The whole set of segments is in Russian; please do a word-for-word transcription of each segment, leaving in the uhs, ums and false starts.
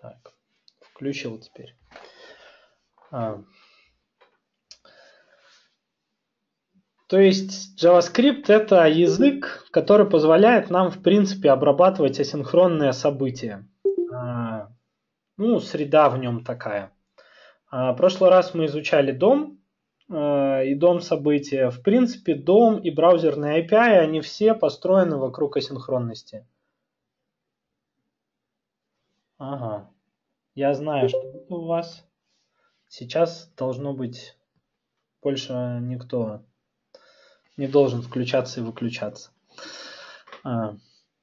Так, включил теперь. А. То есть JavaScript — это язык, который позволяет нам, в принципе, обрабатывать асинхронные события. А, ну, среда в нем такая. А, в прошлый раз мы изучали дом а, и дом события. В принципе, дом и браузерные эй пи ай, они все построены вокруг асинхронности. Ага. Я знаю, что это у вас. Сейчас должно быть больше никто не должен включаться и выключаться. А.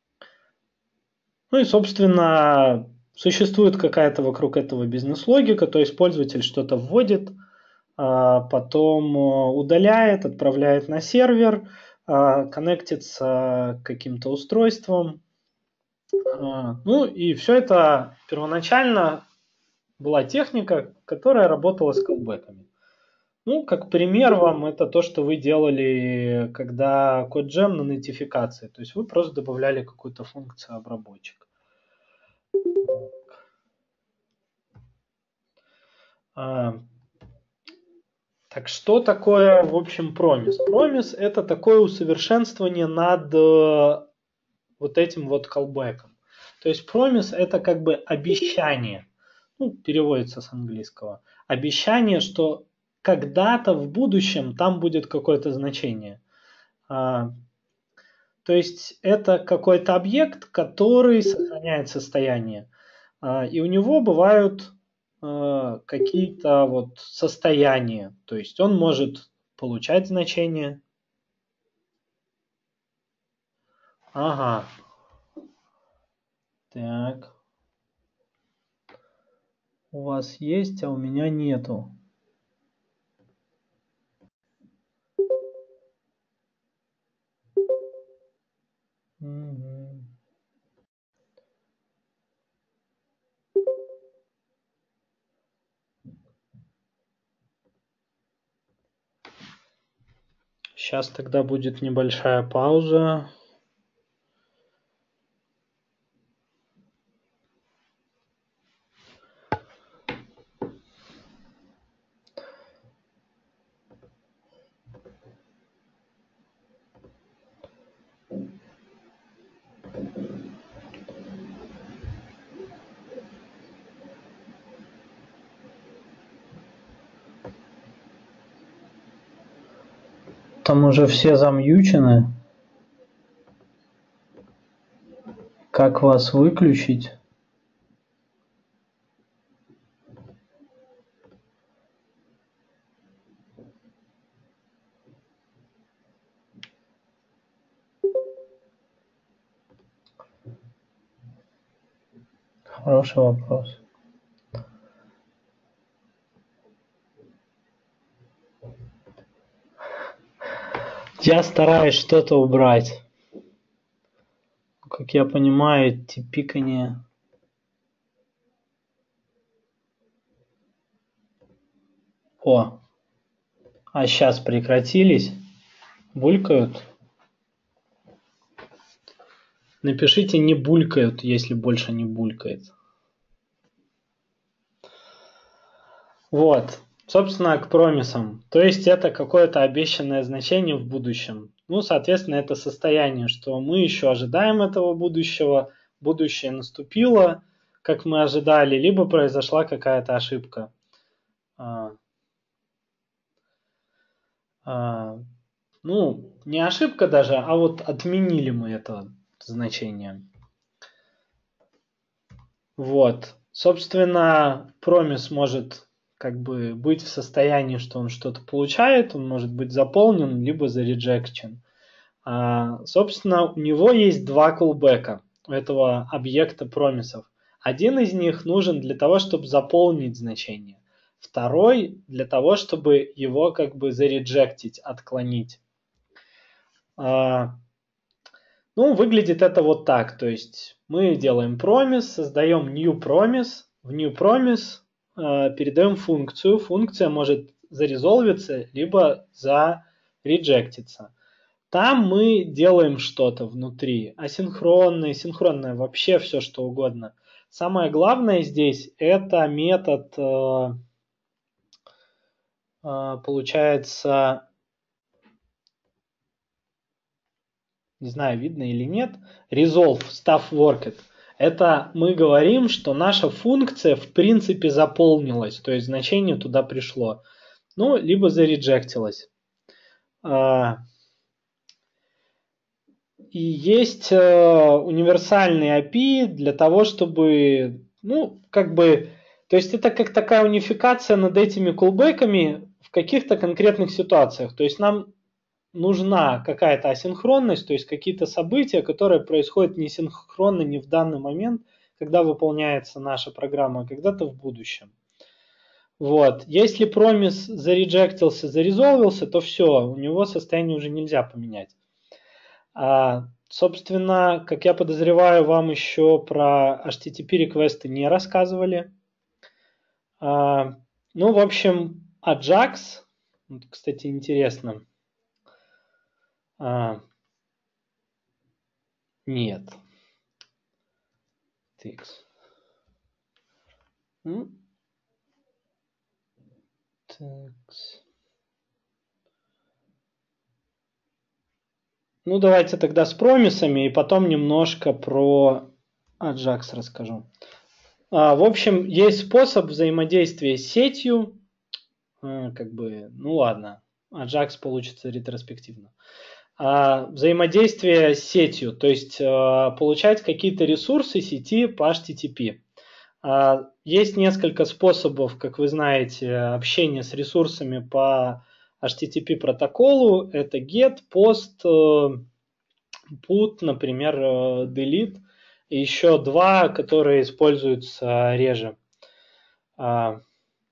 Ну и, собственно, существует какая-то вокруг этого бизнес-логика, то есть пользователь что-то вводит, потом удаляет, отправляет на сервер, коннектится к каким-то устройствам. Ну и все это первоначально была техника, которая работала с колбеками. Ну, как пример вам, это то, что вы делали, когда CodeGem на нотификации. То есть вы просто добавляли какую-то функцию обработчик. А, так что такое, в общем, промис? Промис — это такое усовершенствование над э, вот этим вот callback'ом. То есть промис — это как бы обещание, ну, переводится с английского, обещание, что когда-то в будущем там будет какое-то значение. А, то есть это какой-то объект, который сохраняет состояние. А, и у него бывают а, какие-то вот состояния. То есть он может получать значение. Ага. Так. У вас есть, а у меня нету. Угу. Сейчас тогда будет небольшая пауза. Там уже все замьючены. Как вас выключить? Хороший вопрос. Я стараюсь что-то убрать. Как я понимаю, эти пикания... О, а сейчас прекратились? Булькают? Напишите «не булькают», если больше не булькает. Вот, собственно, к промисам. То есть это какое-то обещанное значение в будущем. Ну, соответственно, это состояние, что мы еще ожидаем этого будущего, будущее наступило, как мы ожидали, либо произошла какая-то ошибка. А, а, ну, не ошибка даже, а вот отменили мы это значение. Вот, собственно, промис может как бы быть в состоянии, что он что-то получает, он может быть заполнен, либо зареджекчен. А, собственно, у него есть два callback'а у этого объекта промисов. Один из них нужен для того, чтобы заполнить значение. Второй для того, чтобы его как бы зареджектить, отклонить. А, ну, выглядит это вот так. То есть мы делаем promise, создаем new promise. В new promise э, передаем функцию. Функция может зарезолвиться, либо зареджектиться. там мы делаем что-то внутри. Асинхронное, синхронное, вообще все что угодно. Самое главное здесь это метод, э, э, получается, не знаю, видно или нет, resolve stuff worked. Это мы говорим, что наша функция в принципе заполнилась, то есть значение туда пришло. Ну, либо зареджектилось. И есть универсальный эй пи ай для того, чтобы, ну, как бы, то есть это как такая унификация над этими колбеками в каких-то конкретных ситуациях. То есть нам нужна какая-то асинхронность, то есть какие-то события, которые происходят не синхронно, не в данный момент, когда выполняется наша программа, а когда-то в будущем. Вот. Если промис зареджектился, зарезолвился, то все, у него состояние уже нельзя поменять. А, собственно, как я подозреваю, вам еще про эйч ти ти пи реквесты не рассказывали. А, ну, в общем, Ajax, вот, кстати, интересно. А, нет. Тикс. Тикс. Ну, давайте тогда с промисами и потом немножко про Ajax расскажу. А, в общем, есть способ взаимодействия с сетью. А, как бы, ну ладно, Ajax получится ретроспективно. А, взаимодействие с сетью, то есть а, получать какие-то ресурсы сети по эйч ти ти пи. А, есть несколько способов, как вы знаете, общения с ресурсами по эйч ти ти пи протоколу. Это get, post, put, например, delete. И еще два, которые используются реже. Ну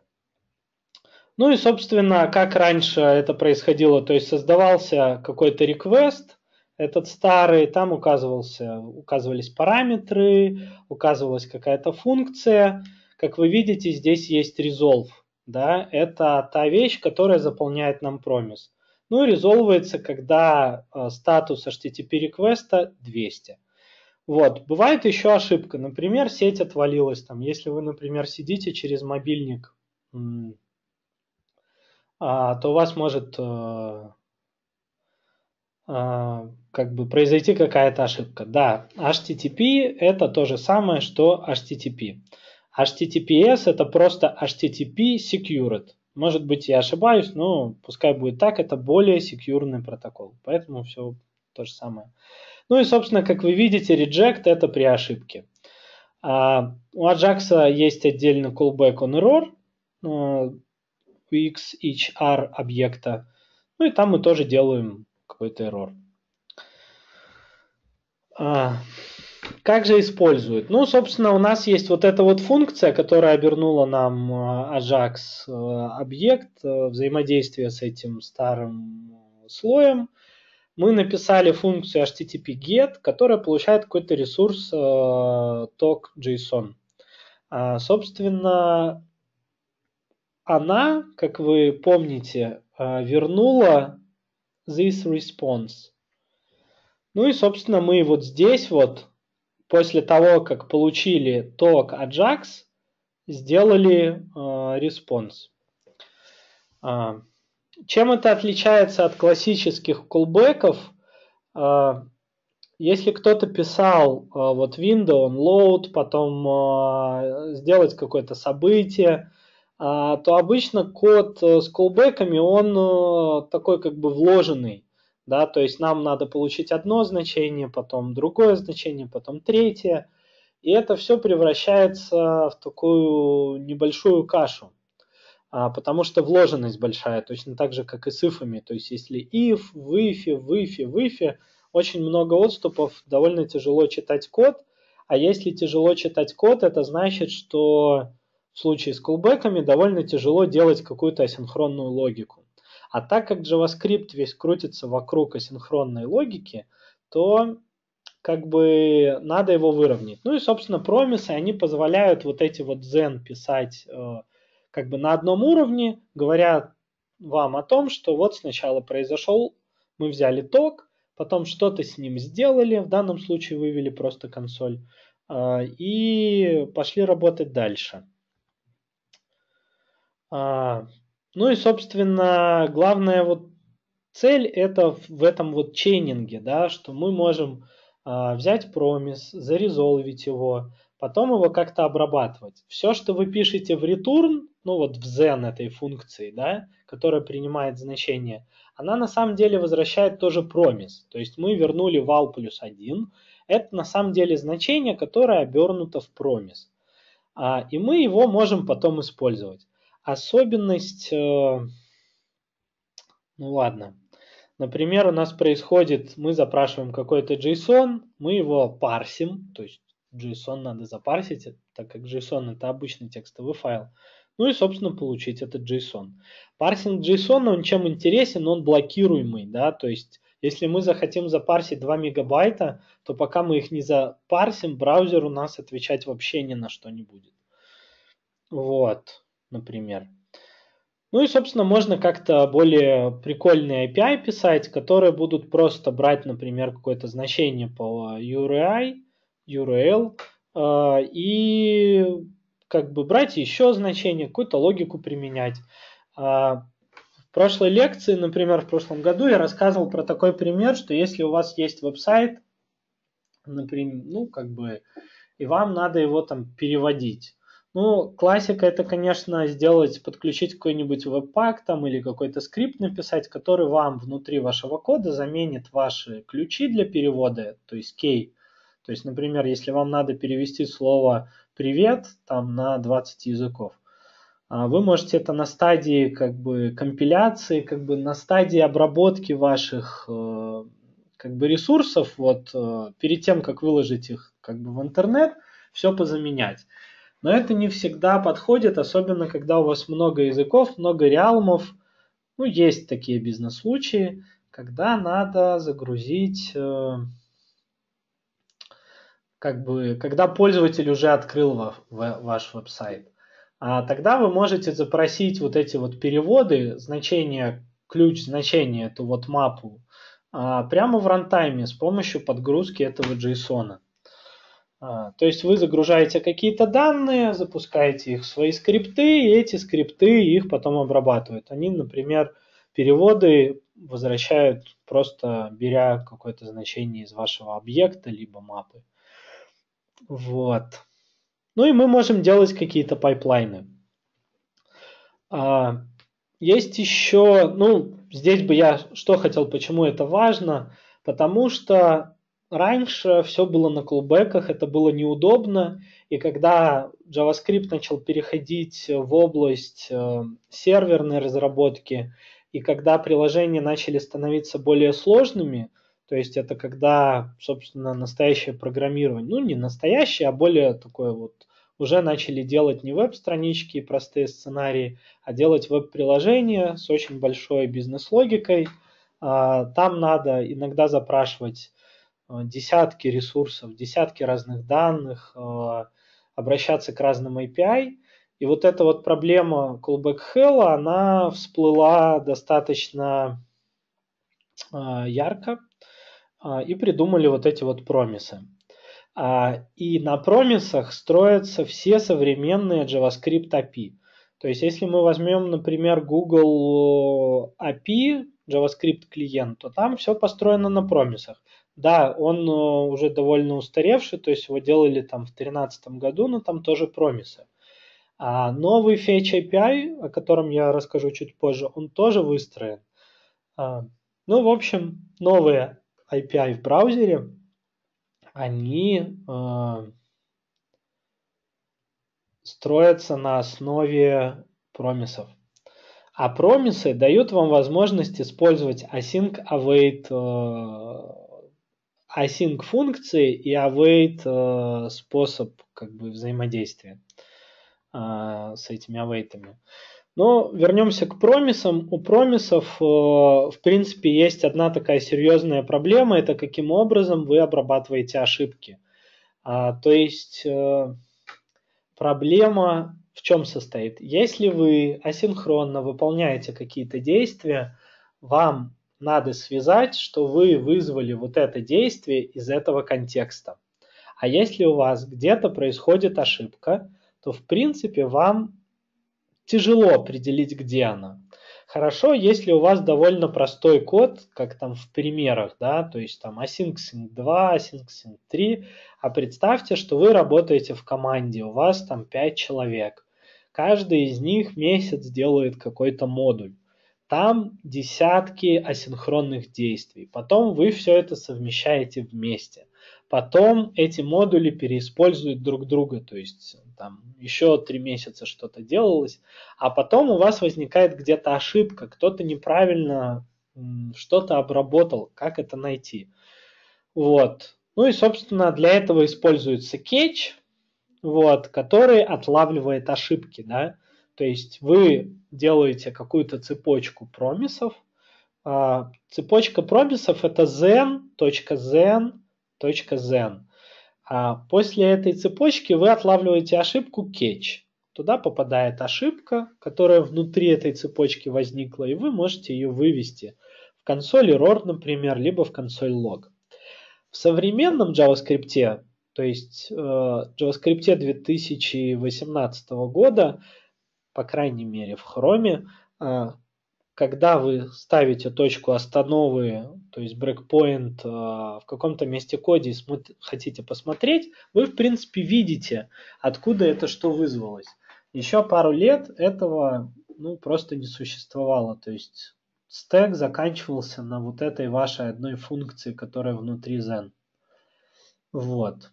и, собственно, как раньше это происходило, то есть создавался какой-то request, этот старый, там указывался, указывались параметры, указывалась какая-то функция. Как вы видите, здесь есть resolve. Да? Это та вещь, которая заполняет нам промис. Ну и резолвается, когда э, статус эйч ти ти пи реквеста двести. Вот. Бывает еще ошибка. Например, сеть отвалилась. Там, если вы, например, сидите через мобильник, а, то у вас может а, а, как бы произойти какая-то ошибка. Да, эйч ти ти пи это то же самое, что эйч ти ти пи. эйч ти ти пи эс это просто эйч ти ти пи secured. Может быть, я ошибаюсь, но пускай будет так, это более секьюрный протокол. Поэтому все то же самое. Ну и, собственно, как вы видите, reject это при ошибке. А, у Ajax есть отдельный callback on error у икс эйч ар объекта. Ну и там мы тоже делаем какой-то error. А, как же используют? Ну, собственно, у нас есть вот эта вот функция, которая обернула нам Ajax объект, взаимодействие с этим старым слоем. Мы написали функцию эйч ти ти пи get, которая получает какой-то ресурс talk.json. А, собственно, она, как вы помните, вернула this response. Ну и, собственно, мы вот здесь вот, после того, как получили talk Ajax, сделали response. Чем это отличается от классических callback'ов? Если кто-то писал вот window onload, потом сделать какое-то событие, то обычно код с callback'ами, он такой как бы вложенный. Да, то есть нам надо получить одно значение, потом другое значение, потом третье. И это все превращается в такую небольшую кашу. Потому что вложенность большая, точно так же, как и с ифами. То есть если if, в if, в if, в if, очень много отступов, довольно тяжело читать код. А если тяжело читать код, это значит, что в случае с callback'ами довольно тяжело делать какую-то асинхронную логику. А так как JavaScript весь крутится вокруг асинхронной логики, то как бы надо его выровнять. Ну и, собственно, промисы, они позволяют вот эти вот Zen писать э, как бы на одном уровне, говоря вам о том, что вот сначала произошел, мы взяли ток, потом что-то с ним сделали, в данном случае вывели просто консоль, и пошли работать дальше. Ну и, собственно, главная вот цель это в этом вот чейнинге, да, что мы можем взять промис, зарезолвить его, потом его как-то обрабатывать. Все, что вы пишете в return, ну вот в then этой функции, да, которая принимает значение, она на самом деле возвращает тоже промис. То есть мы вернули val плюс один. Это на самом деле значение, которое обернуто в промис. А, и мы его можем потом использовать. Особенность... Э, ну ладно. Например, у нас происходит, мы запрашиваем какой-то JSON, мы его парсим, то есть JSON надо запарсить, так как JSON это обычный текстовый файл. Ну и, собственно, получить этот JSON. Парсинг JSON, он чем интересен, он блокируемый, да, то есть если мы захотим запарсить два мегабайта, то пока мы их не запарсим, браузер у нас отвечать вообще ни на что не будет. Вот, например. Ну и, собственно, можно как-то более прикольные эй пи ай писать, которые будут просто брать, например, какое-то значение по ю ар ай, ю ар эл, и как бы брать еще значение, какую-то логику применять. В прошлой лекции, например, в прошлом году я рассказывал про такой пример, что если у вас есть веб-сайт, например, ну, как бы, и вам надо его там переводить. Ну, классика это, конечно, сделать, подключить какой-нибудь веб-пак там или какой-то скрипт написать, который вам внутри вашего кода заменит ваши ключи для перевода, то есть key. То есть, например, если вам надо перевести слово «привет» там на двадцать языков, вы можете это на стадии как бы компиляции, как бы на стадии обработки ваших как бы ресурсов, вот перед тем, как выложить их как бы в интернет, все позаменять. Но это не всегда подходит, особенно когда у вас много языков, много реалмов. Ну, есть такие бизнес-случаи, когда надо загрузить, как бы, когда пользователь уже открыл ваш веб-сайт. А тогда вы можете запросить вот эти вот переводы, значение, ключ значения, эту вот мапу, прямо в рантайме с помощью подгрузки этого JSON. А, то есть вы загружаете какие-то данные, запускаете их в свои скрипты, и эти скрипты их потом обрабатывают. Они, например, переводы возвращают, просто беря какое-то значение из вашего объекта, либо мапы. Вот. Ну и мы можем делать какие-то пайплайны. А, есть еще, ну, здесь бы я что хотел, почему это важно, потому что раньше все было на callback'ах, это было неудобно, и когда JavaScript начал переходить в область э, серверной разработки, и когда приложения начали становиться более сложными, то есть это когда, собственно, настоящее программирование, ну не настоящее, а более такое вот, уже начали делать не веб-странички и простые сценарии, а делать веб-приложения с очень большой бизнес-логикой. Там надо иногда запрашивать десятки ресурсов, десятки разных данных, обращаться к разным эй пи ай. И вот эта вот проблема callback hell, она всплыла достаточно ярко, и придумали вот эти вот промисы. И на промисах строятся все современные JavaScript эй пи ай. То есть, если мы возьмем, например, Google эй пи ай, JavaScript клиент, то там все построено на промисах. Да, он уже довольно устаревший, то есть его делали там в две тысячи тринадцатом году, но там тоже промисы. А новый Fetch эй пи ай, о котором я расскажу чуть позже, он тоже выстроен. Ну, в общем, новые эй пи ай в браузере, они э, строятся на основе промисов. А промисы дают вам возможность использовать async, await, э, async функции и await э, способ как бы взаимодействия э, с этими await-ами. Но вернемся к промисам. У промисов, э, в принципе, есть одна такая серьезная проблема. Это каким образом вы обрабатываете ошибки. А, то есть э, проблема в чем состоит? Если вы асинхронно выполняете какие-то действия, вам надо связать, что вы вызвали вот это действие из этого контекста. А если у вас где-то происходит ошибка, то в принципе вам тяжело определить, где она. Хорошо, если у вас довольно простой код, как там в примерах, да, то есть там async sync два, async sync три, а представьте, что вы работаете в команде, у вас там пять человек. Каждый из них месяц делает какой-то модуль. Там десятки асинхронных действий. Потом вы все это совмещаете вместе. Потом эти модули переиспользуют друг друга, то есть там еще три месяца что-то делалось, а потом у вас возникает где-то ошибка, кто-то неправильно что-то обработал, как это найти. Вот. Ну и, собственно, для этого используется кетч, вот, который отлавливает ошибки, да. То есть вы делаете какую-то цепочку промисов. А, цепочка промисов это then.then.then. А после этой цепочки вы отлавливаете ошибку catch. Туда попадает ошибка, которая внутри этой цепочки возникла, и вы можете ее вывести в консоль error, например, либо в консоль log. В современном JavaScript, то есть э, JavaScript две тысячи восемнадцатого года, по крайней мере в Chrome, э, когда вы ставите точку остановы, то есть breakpoint э, в каком-то месте коде и хотите посмотреть, вы в принципе видите, откуда это что вызвалось. Еще пару лет этого ну, просто не существовало. То есть стэк заканчивался на вот этой вашей одной функции, которая внутри then. Вот.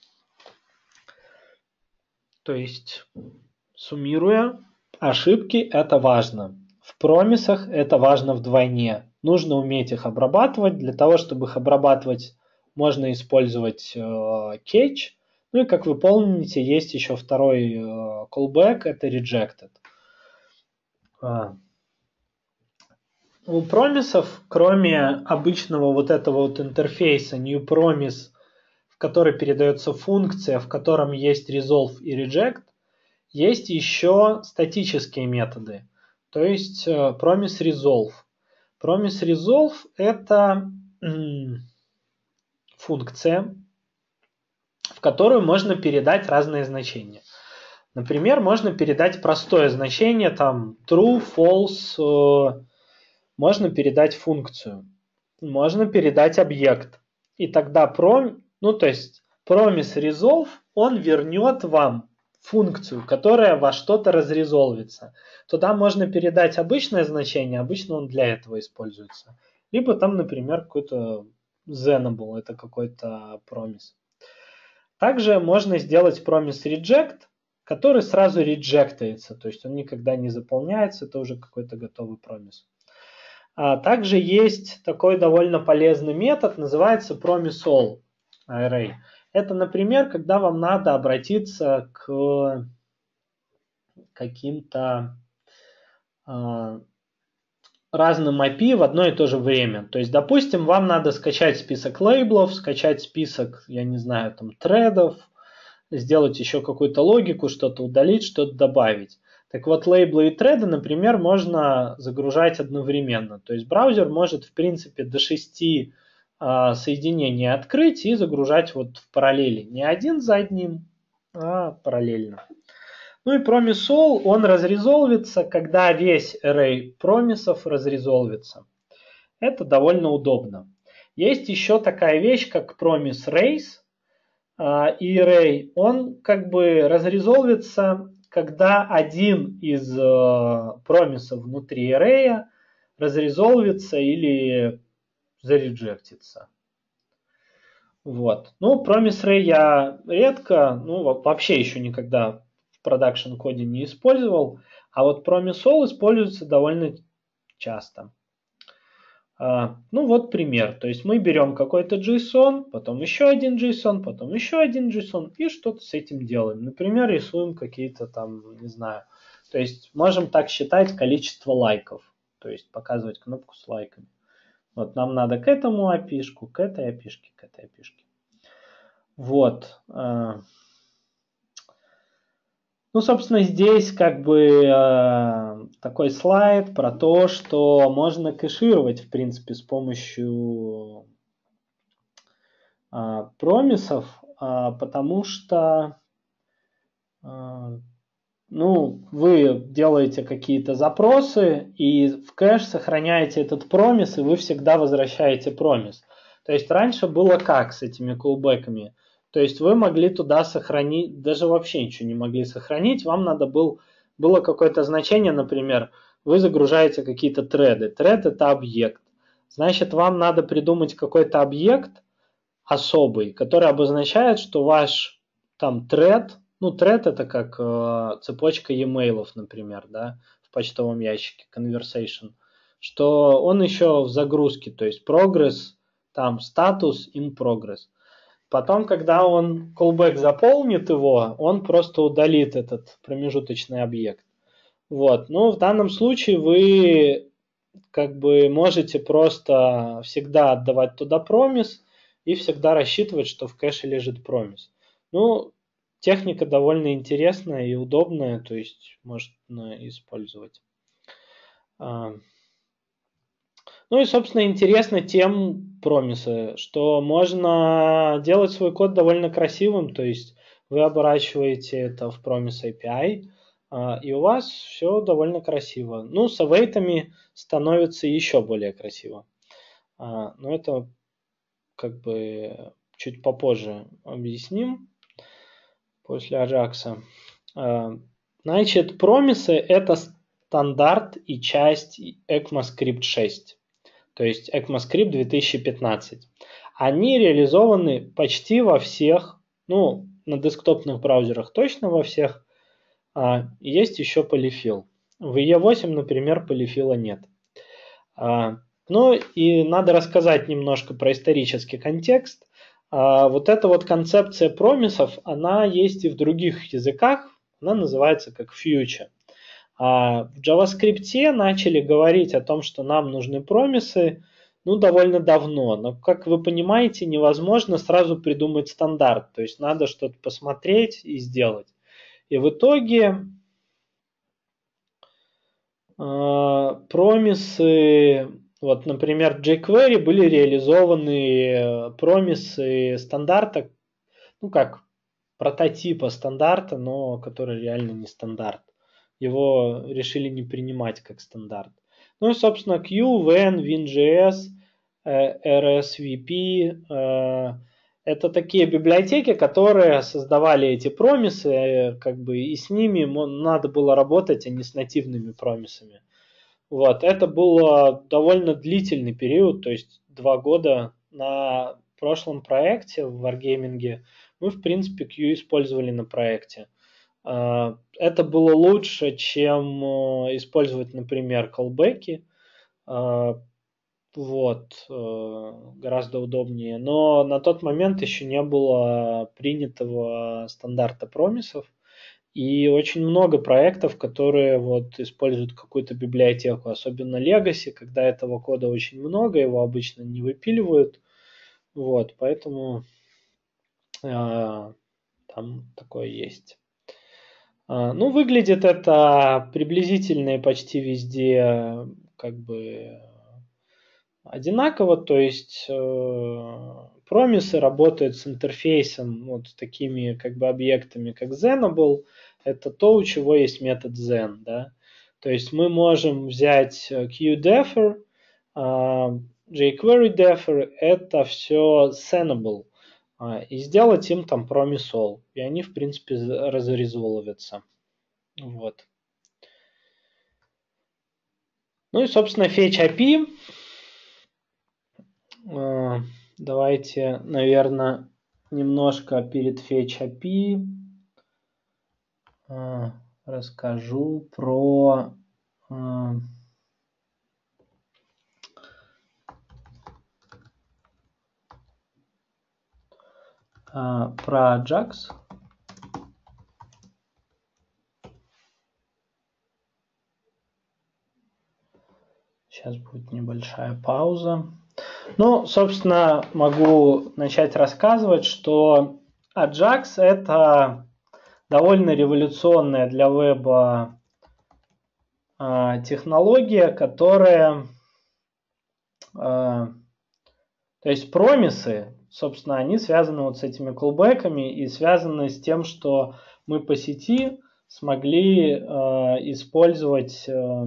То есть, суммируя, ошибки это важно. В промисах это важно вдвойне. Нужно уметь их обрабатывать. Для того, чтобы их обрабатывать, можно использовать э, catch. Ну и как вы помните, есть еще второй э, callback, это rejected. А. У промисов, кроме обычного вот этого вот интерфейса new promise, в который передается функция, в котором есть resolve и reject, есть еще статические методы. То есть promise resolve. Promise resolve это функция, в которую можно передать разные значения. Например, можно передать простое значение, там true, false, можно передать функцию, можно передать объект. И тогда prom, ну то есть promise resolve, он вернет вам функцию, которая во что-то разрезолвится. Туда можно передать обычное значение, обычно он для этого используется. Либо там, например, какой-то Zenable, это какой-то promise. Также можно сделать promise reject, который сразу реджектается, то есть он никогда не заполняется, это уже какой-то готовый promise. А также есть такой довольно полезный метод, называется promise all array. Это, например, когда вам надо обратиться к каким-то э, разным эй пи ай в одно и то же время. То есть, допустим, вам надо скачать список лейблов, скачать список, я не знаю, там, тредов, сделать еще какую-то логику, что-то удалить, что-то добавить. Так вот, лейблы и треды, например, можно загружать одновременно. То есть браузер может, в принципе, до шести э, соединений открыть и загружать вот в параллели. Не один за одним, а параллельно. Ну и promise all, он разрезолвится, когда весь array промисов разрезолвится. Это довольно удобно. Есть еще такая вещь, как promise raise. И array, он как бы разрезолвится, когда один из промисов внутри array разрезолвится или зареджектится. Вот. Ну, promise array я редко, ну, вообще еще никогда в продакшн коде не использовал, а вот promise all используется довольно часто. Ну вот пример, то есть мы берем какой-то JSON, потом еще один JSON, потом еще один JSON и что-то с этим делаем. Например, рисуем какие-то там, не знаю, то есть можем так считать количество лайков, то есть показывать кнопку с лайками. Вот нам надо к этому эй пи ай-шку, к этой эй пи ай-шке, к этой эй пи ай-шке. Вот. Ну, собственно, здесь как бы такой слайд про то, что можно кэшировать, в принципе, с помощью э, промисов, э, потому что э, ну, вы делаете какие-то запросы и в кэш сохраняете этот промис, и вы всегда возвращаете промис. То есть раньше было как с этими callback'ами? То есть вы могли туда сохранить, даже вообще ничего не могли сохранить, вам надо был, было какое-то значение, например, вы загружаете какие-то треды. Тред – это объект. Значит, вам надо придумать какой-то объект особый, который обозначает, что ваш там тред, ну тред это как э, цепочка e-mail, например, да, в почтовом ящике, conversation, что он еще в загрузке, то есть progress, там статус in progress. Потом, когда он callback заполнит его, он просто удалит этот промежуточный объект. Вот. Ну, в данном случае вы как бы можете просто всегда отдавать туда промис и всегда рассчитывать, что в кэше лежит промис. Ну, техника довольно интересная и удобная, то есть можно использовать. Ну и, собственно, интересно тем промисы, что можно делать свой код довольно красивым, то есть вы оборачиваете это в промис эй пи ай, и у вас все довольно красиво. Ну, с await становится еще более красиво. Но это как бы чуть попозже объясним, после Ajax. Значит, промисы – это стандарт и часть ECMAScript шесть. То есть ECMAScript две тысячи пятнадцать. Они реализованы почти во всех, ну, на десктопных браузерах точно во всех. А, есть еще Polyfill. В и и восемь, например, Polyfill нет. А, ну и надо рассказать немножко про исторический контекст. А, вот эта вот концепция промисов, она есть и в других языках. Она называется как future. В JavaScript начали говорить о том, что нам нужны промисы, ну, довольно давно. Но, как вы понимаете, невозможно сразу придумать стандарт. То есть надо что-то посмотреть и сделать. И в итоге э, промисы, вот, например, в jQuery были реализованы промисы стандарта, ну, как прототипа стандарта, но который реально не стандарт. Его решили не принимать как стандарт. Ну и, собственно, Q, When, WinJS, эр эс ви пи э, это такие библиотеки, которые создавали эти промисы, как бы, и с ними надо было работать, а не с нативными промисами. Вот. Это был довольно длительный период, то есть два года. На прошлом проекте в Wargaming мы, в принципе, Q использовали на проекте. Это было лучше, чем использовать, например, callback'и. Вот, гораздо удобнее. Но на тот момент еще не было принятого стандарта промисов. И очень много проектов, которые вот используют какую-то библиотеку, особенно Legacy, когда этого кода очень много, его обычно не выпиливают. Вот, поэтому э, там такое есть. Ну, выглядит это приблизительно и почти везде как бы одинаково, то есть э, промисы работают с интерфейсом, вот такими как бы объектами, как Zenable. Это то, у чего есть метод Zen, да. То есть мы можем взять QDefer, э, jQueryDefer, это все Zenable, э, и сделать им там promise all. И они, в принципе, разрезолвятся. Вот. Ну и, собственно, Fetch эй пи. Давайте, наверное, немножко перед Fetch эй пи расскажу про про Ajax. Сейчас будет небольшая пауза. Ну, собственно, могу начать рассказывать, что Ajax – это довольно революционная для веба э, технология, которая... Э, то есть промисы, собственно, они связаны вот с этими callback'ами и связаны с тем, что мы по сети смогли э, использовать, э,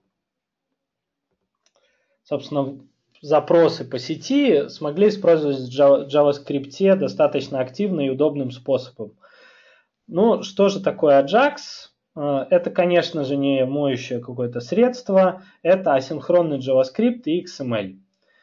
собственно, запросы по сети, смогли использовать в JavaScript достаточно активно и удобным способом. Ну, что же такое Ajax? Это, конечно же, не моющее какое-то средство, это асинхронный JavaScript и икс эм эль.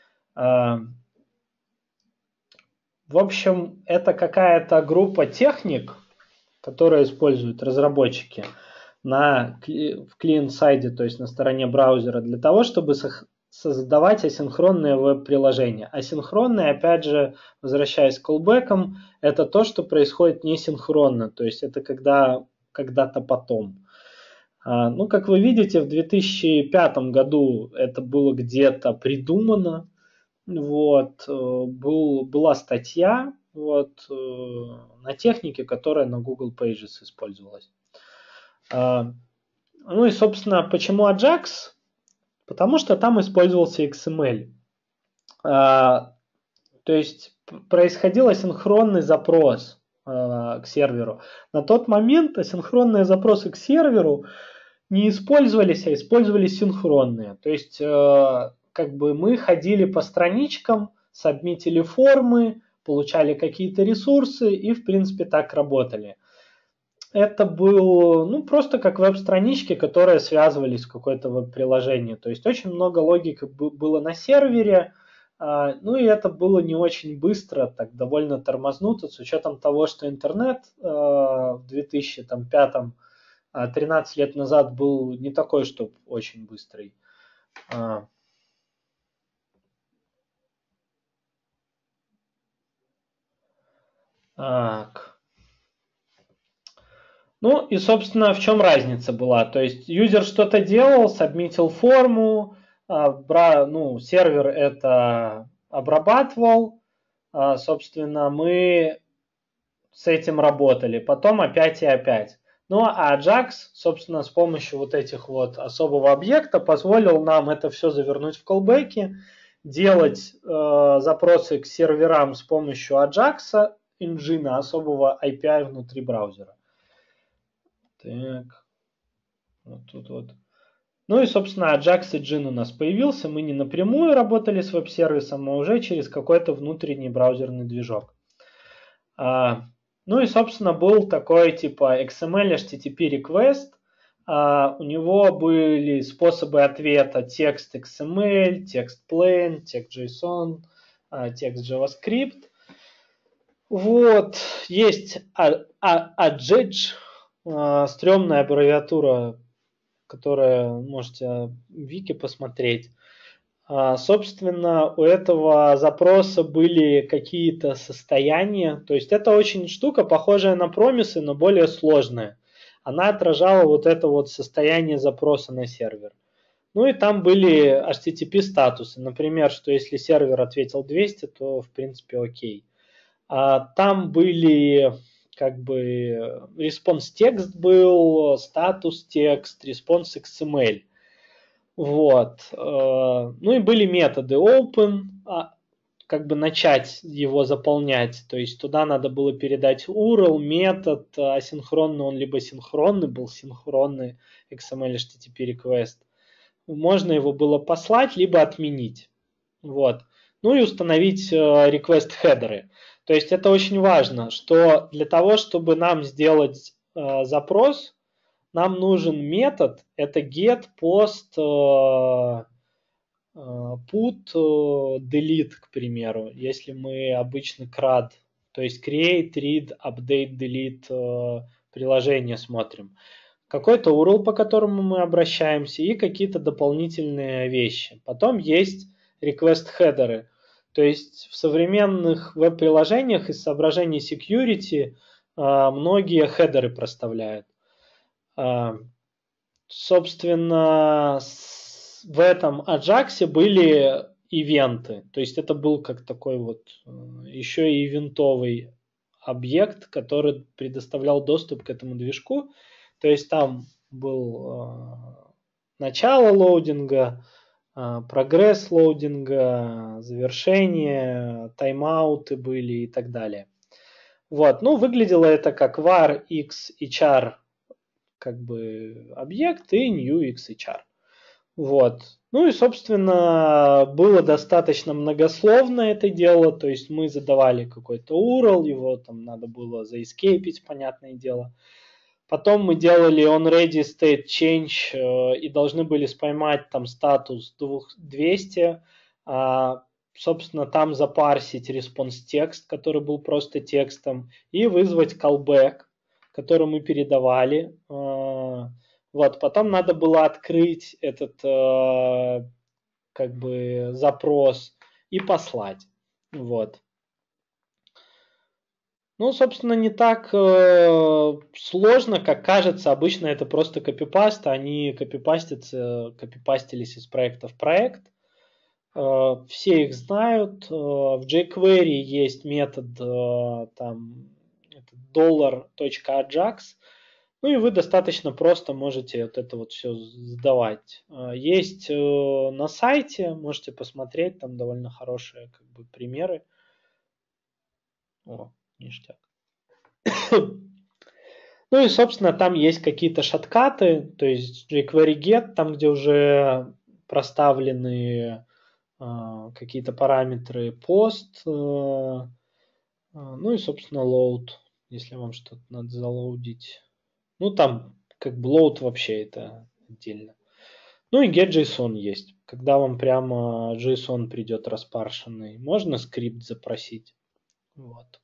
В общем, это какая-то группа техник, которые используют разработчики на, в клиент-сайде, то есть на стороне браузера, для того, чтобы создавать асинхронные веб-приложения. Асинхронные, опять же, возвращаясь к callback'ам, это то, что происходит несинхронно, то есть это когда, когда-то потом. Ну, как вы видите, в две тысячи пятом году это было где-то придумано. Вот, был, была статья вот, на технике, которая на Google Pages использовалась. Ну и, собственно, почему Ajax? Потому что там использовался икс эм эль. То есть происходил асинхронный запрос к серверу. На тот момент асинхронные запросы к серверу не использовались, а использовались синхронные. То есть как бы мы ходили по страничкам, сабмитили формы, получали какие-то ресурсы и, в принципе, так работали. Это был, ну, просто как веб-странички, которые связывались с какое-то веб-приложение. То есть очень много логики было на сервере, ну и это было не очень быстро, так довольно тормознуто, с учетом того, что интернет в две тысячи пятом, тринадцать лет назад был не такой, чтобы очень быстрый. Так. Ну и, собственно, в чем разница была? То есть юзер что-то делал, сабмитил форму, бра, ну, сервер это обрабатывал, собственно, мы с этим работали. Потом опять и опять. Ну а Ajax, собственно, с помощью вот этих вот особого объекта позволил нам это все завернуть в callback'и, делать э, запросы к серверам с помощью Ajax, инжина, особого эй пи ай внутри браузера. Так, вот тут вот. Ну и, собственно, Ajax Engine у нас появился. Мы не напрямую работали с веб-сервисом, а уже через какой-то внутренний браузерный движок. А, ну и, собственно, был такой типа икс эм эль эйч ти ти пи request. А, у него были способы ответа текст икс эм эль, текст plain, текст JSON, а, текст JavaScript. Вот, есть Adjudge, стрёмная аббревиатура, которая можете в вики посмотреть. Собственно, у этого запроса были какие-то состояния, то есть это очень штука, похожая на промисы, но более сложная. Она отражала вот это вот состояние запроса на сервер. Ну и там были эйч ти ти пи статусы, например, что если сервер ответил двести, то в принципе окей. А там были как бы response текст был, статус текст, response икс эм эль. Вот. Ну и были методы open, как бы начать его заполнять. То есть туда надо было передать ю ар эл, метод, асинхронный он либо синхронный, был синхронный икс эм эль эйч ти ти пи request. Можно его было послать, либо отменить. Вот. Ну и установить request хедеры. То есть это очень важно, что для того, чтобы нам сделать э, запрос, нам нужен метод, это get, post, э, put, delete, к примеру, если мы обычно крад, то есть create, read, update, delete приложение смотрим. Какой-то ю ар эл, по которому мы обращаемся, и какие-то дополнительные вещи. Потом есть request хедеры. То есть в современных веб-приложениях из соображений security многие хедеры проставляют. Собственно, в этом Ajax были ивенты. То есть это был как такой вот еще и ивентовый объект, который предоставлял доступ к этому движку. То есть там был начало лоудинга, прогресс лоудинга, завершение, тайм-ауты были и так далее. Вот, ну, выглядело это как var xhr как бы объект и new xhr. Вот. Ну и, собственно, было достаточно многословно это дело, то есть мы задавали какой-то ю ар эл, его там надо было заэскейпить, понятное дело. Потом мы делали onReady state change э, и должны были споймать там статус двести, а, собственно, там запарсить response текст, который был просто текстом, и вызвать callback, который мы передавали. Э, вот, потом надо было открыть этот э, как бы запрос и послать. Вот. Ну, собственно, не так э, сложно, как кажется. Обычно это просто копипаст. Они копипастятся, копипастились из проекта в проект. Э, все их знают. Э, в jQuery есть метод э, там $.ajax. Ну и вы достаточно просто можете вот это вот все сдавать. Э, есть э, на сайте, можете посмотреть, там довольно хорошие как бы примеры. О, ништяк. Ну и, собственно, там есть какие-то шорткаты, то есть jQuery get, там, где уже проставлены э, какие-то параметры post, э, ну и, собственно, load, если вам что-то надо залоудить. Ну, там как бы load вообще это отдельно. Ну и get.json есть, когда вам прямо JSON придет распаршенный. Можно скрипт запросить. Вот.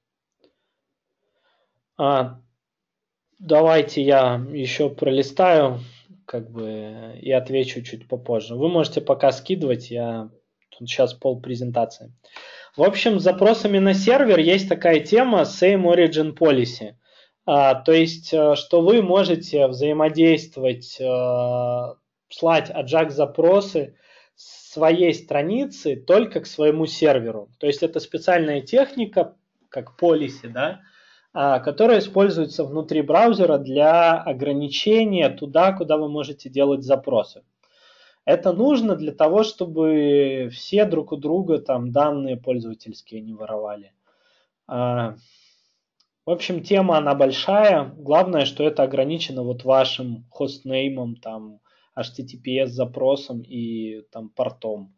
А, давайте я еще пролистаю, как бы, и отвечу чуть попозже. Вы можете пока скидывать, я тут сейчас пол презентации. В общем, с запросами на сервер есть такая тема Same Origin Policy. А, то есть, что вы можете взаимодействовать, а, слать Ajax-запросы с своей страницы только к своему серверу. То есть, это специальная техника, как policy, да, которая используется внутри браузера для ограничения туда, куда вы можете делать запросы. Это нужно для того, чтобы все друг у друга там данные пользовательские не воровали. В общем, тема она большая. Главное, что это ограничено вот вашим хостнеймом, там, эйч ти ти пи эс запросом и там портом.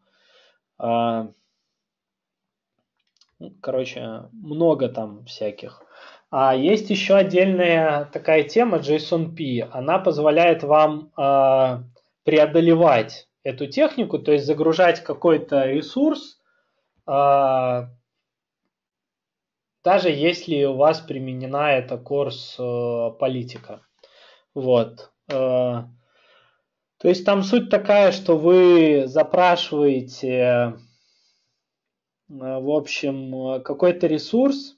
Короче, много там всяких. А есть еще отдельная такая тема JSON-P. Она позволяет вам э, преодолевать эту технику, то есть загружать какой-то ресурс, э, даже если у вас применена эта курс э, политика. Вот. Э, то есть там суть такая, что вы запрашиваете, в общем, какой-то ресурс.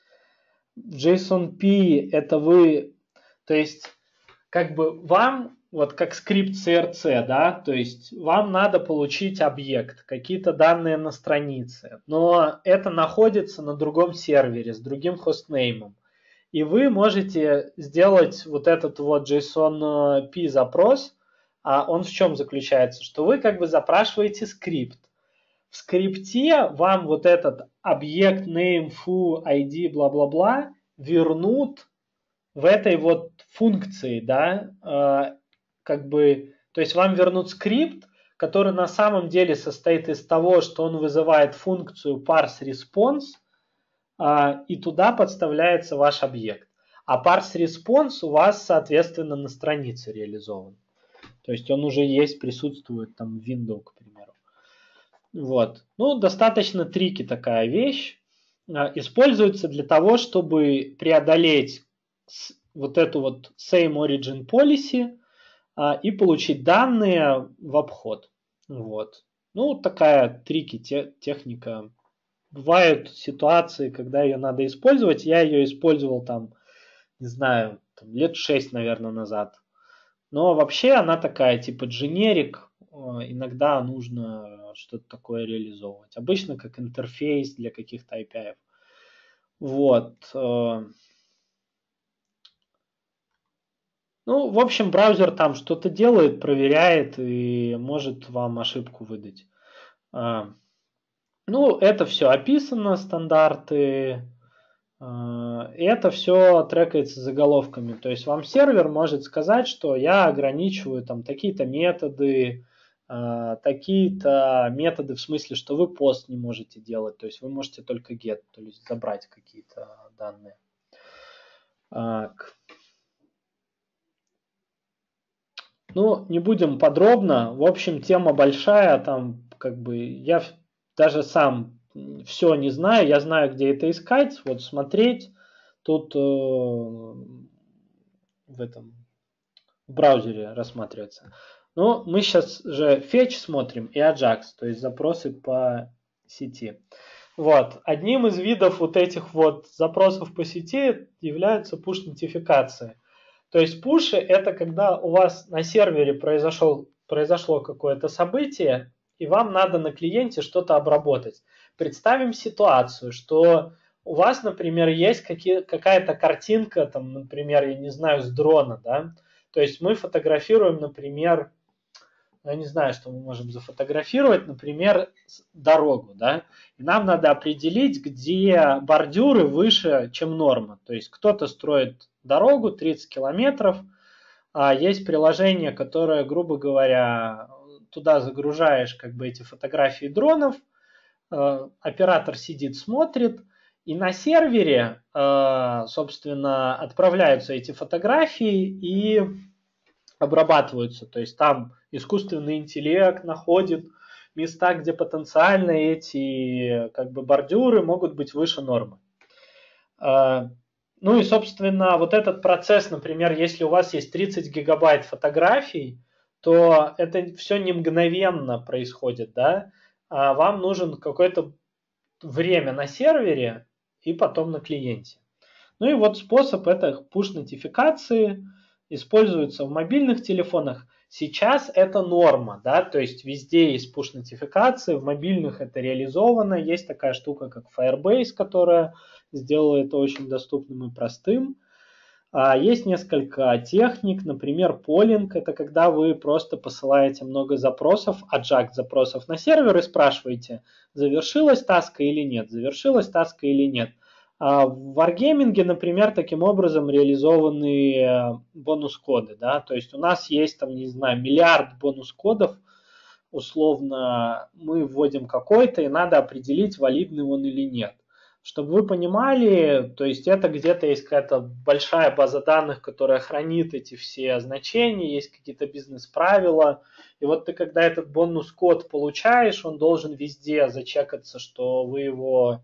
JSON-P это вы, то есть как бы вам, вот как скрипт си ар си, да, то есть вам надо получить объект, какие-то данные на странице, но это находится на другом сервере с другим хостнеймом. И вы можете сделать вот этот вот JSON-P запрос, а он в чем заключается? Что вы как бы запрашиваете скрипт. В скрипте вам вот этот объект name, foo, ай ди, бла-бла-бла вернут в этой вот функции, да, э, как бы, то есть вам вернут скрипт, который на самом деле состоит из того, что он вызывает функцию parseResponse, э, и туда подставляется ваш объект. А parseResponse у вас, соответственно, на странице реализован. То есть он уже есть, присутствует там в Windows, к примеру. Вот. Ну, достаточно трики такая вещь. Используется для того, чтобы преодолеть вот эту вот Same Origin Policy и получить данные в обход. Вот. Ну, такая трики, те, техника. Бывают ситуации, когда ее надо использовать. Я ее использовал там, не знаю, там, лет шесть, наверное, назад. Но вообще она такая, типа дженерик. Иногда нужно что-то такое реализовывать. Обычно как интерфейс для каких-то эй пи ай. Вот. Ну, в общем, браузер там что-то делает, проверяет и может вам ошибку выдать. А, ну, это все описано, стандарты. А, и это все трекается заголовками. То есть вам сервер может сказать, что я ограничиваю там такие-то методы, а, такие-то методы в смысле, что вы пост не можете делать. То есть вы можете только get, то есть забрать какие-то данные. Так. Ну, не будем подробно. В общем, тема большая. Там, как бы, я даже сам все не знаю. Я знаю, где это искать. Вот смотреть. Тут э, в этом в браузере рассматривается. Но мы сейчас же fetch смотрим и Ajax, то есть запросы по сети. Вот. Одним из видов вот этих вот запросов по сети являются push-нотификации. То есть пуши – это когда у вас на сервере произошел, произошло какое-то событие, и вам надо на клиенте что-то обработать. Представим ситуацию, что у вас, например, есть какие, какая-то картинка, там, например, я не знаю, с дрона, да? То есть мы фотографируем, например, я не знаю, что мы можем зафотографировать, например, дорогу, да, и нам надо определить, где бордюры выше, чем норма. То есть кто-то строит дорогу тридцать километров, а есть приложение, которое, грубо говоря, туда загружаешь как бы эти фотографии дронов, оператор сидит, смотрит, и на сервере, собственно, отправляются эти фотографии и обрабатываются. То есть там искусственный интеллект находит места, где потенциально эти как бы бордюры могут быть выше нормы. Ну и, собственно, вот этот процесс, например, если у вас есть тридцать гигабайт фотографий, то это все не мгновенно происходит, да, а вам нужен какое-то время на сервере и потом на клиенте. Ну и вот способ это push-нотификации, используется в мобильных телефонах. Сейчас это норма, да, то есть везде есть push-нотификации, в мобильных это реализовано. Есть такая штука, как Firebase, которая сделала это очень доступным и простым. А есть несколько техник, например, полинг, это когда вы просто посылаете много запросов, Ajax запросов на сервер и спрашиваете, завершилась таска или нет, завершилась таска или нет. В Wargaming, например, таким образом реализованы бонус-коды, да, то есть у нас есть там, не знаю, миллиард бонус-кодов, условно мы вводим какой-то и надо определить, валидный он или нет. Чтобы вы понимали, то есть это где-то есть какая-то большая база данных, которая хранит эти все значения, есть какие-то бизнес-правила, и вот ты когда этот бонус-код получаешь, он должен везде зачекаться, что вы его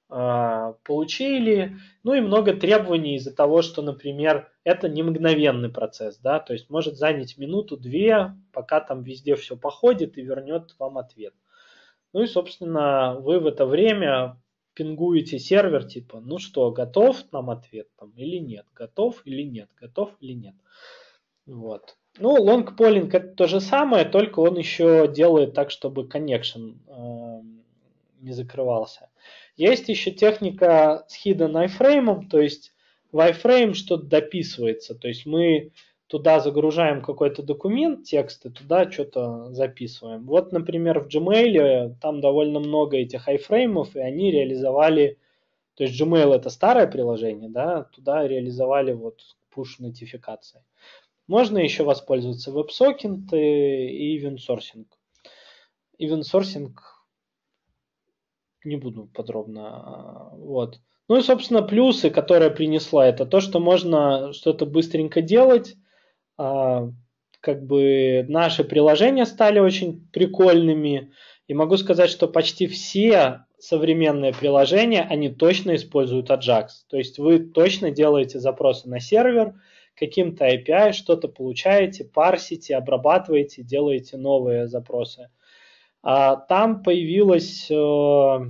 получили, ну и много требований из-за того, что, например, это не мгновенный процесс, да, то есть может занять минуту-две, пока там везде все походит и вернет вам ответ. Ну и, собственно, вы в это время пингуете сервер, типа, ну что, готов нам ответ там или нет, готов или нет, готов или нет. Вот. Ну, long polling это то же самое, только он еще делает так, чтобы connection э, не закрывался. Есть еще техника с hidden iframe, то есть в iframe что-то дописывается, то есть мы туда загружаем какой-то документ, текст, и туда что-то записываем. Вот, например, в Gmail там довольно много этих iframe'ов, и они реализовали, то есть Gmail это старое приложение, да, туда реализовали вот push-нотификации. Можно еще воспользоваться WebSocket и event sourcing. Event sourcing не буду подробно. Вот. Ну и, собственно, плюсы, которые принесла, это то, что можно что-то быстренько делать. Как бы наши приложения стали очень прикольными. И могу сказать, что почти все современные приложения, они точно используют Ajax. То есть вы точно делаете запросы на сервер, каким-то эй пи ай, что-то получаете, парсите, обрабатываете, делаете новые запросы. А там появилось э,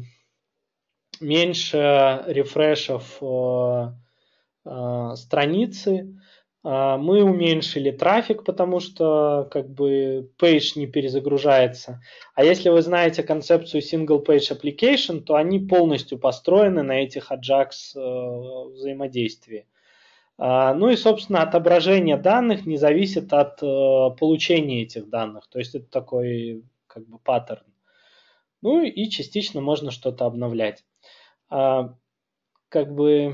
меньше рефрешев э, э, страницы. Э, мы уменьшили трафик, потому что как бы page не перезагружается. А если вы знаете концепцию single page application, то они полностью построены на этих Ajax э, взаимодействии. Ну и, собственно, отображение данных не зависит от получения этих данных. То есть это такой как бы паттерн. Ну и частично можно что-то обновлять. Как бы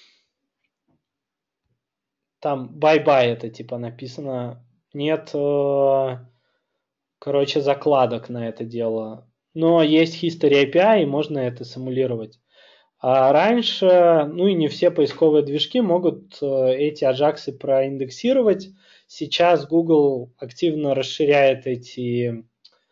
там bye-bye это типа написано. Нет, короче, закладок на это дело. Но есть History эй пи ай, и можно это симулировать. А раньше, ну и не все поисковые движки могут эти аджаксы проиндексировать. Сейчас Google активно расширяет эти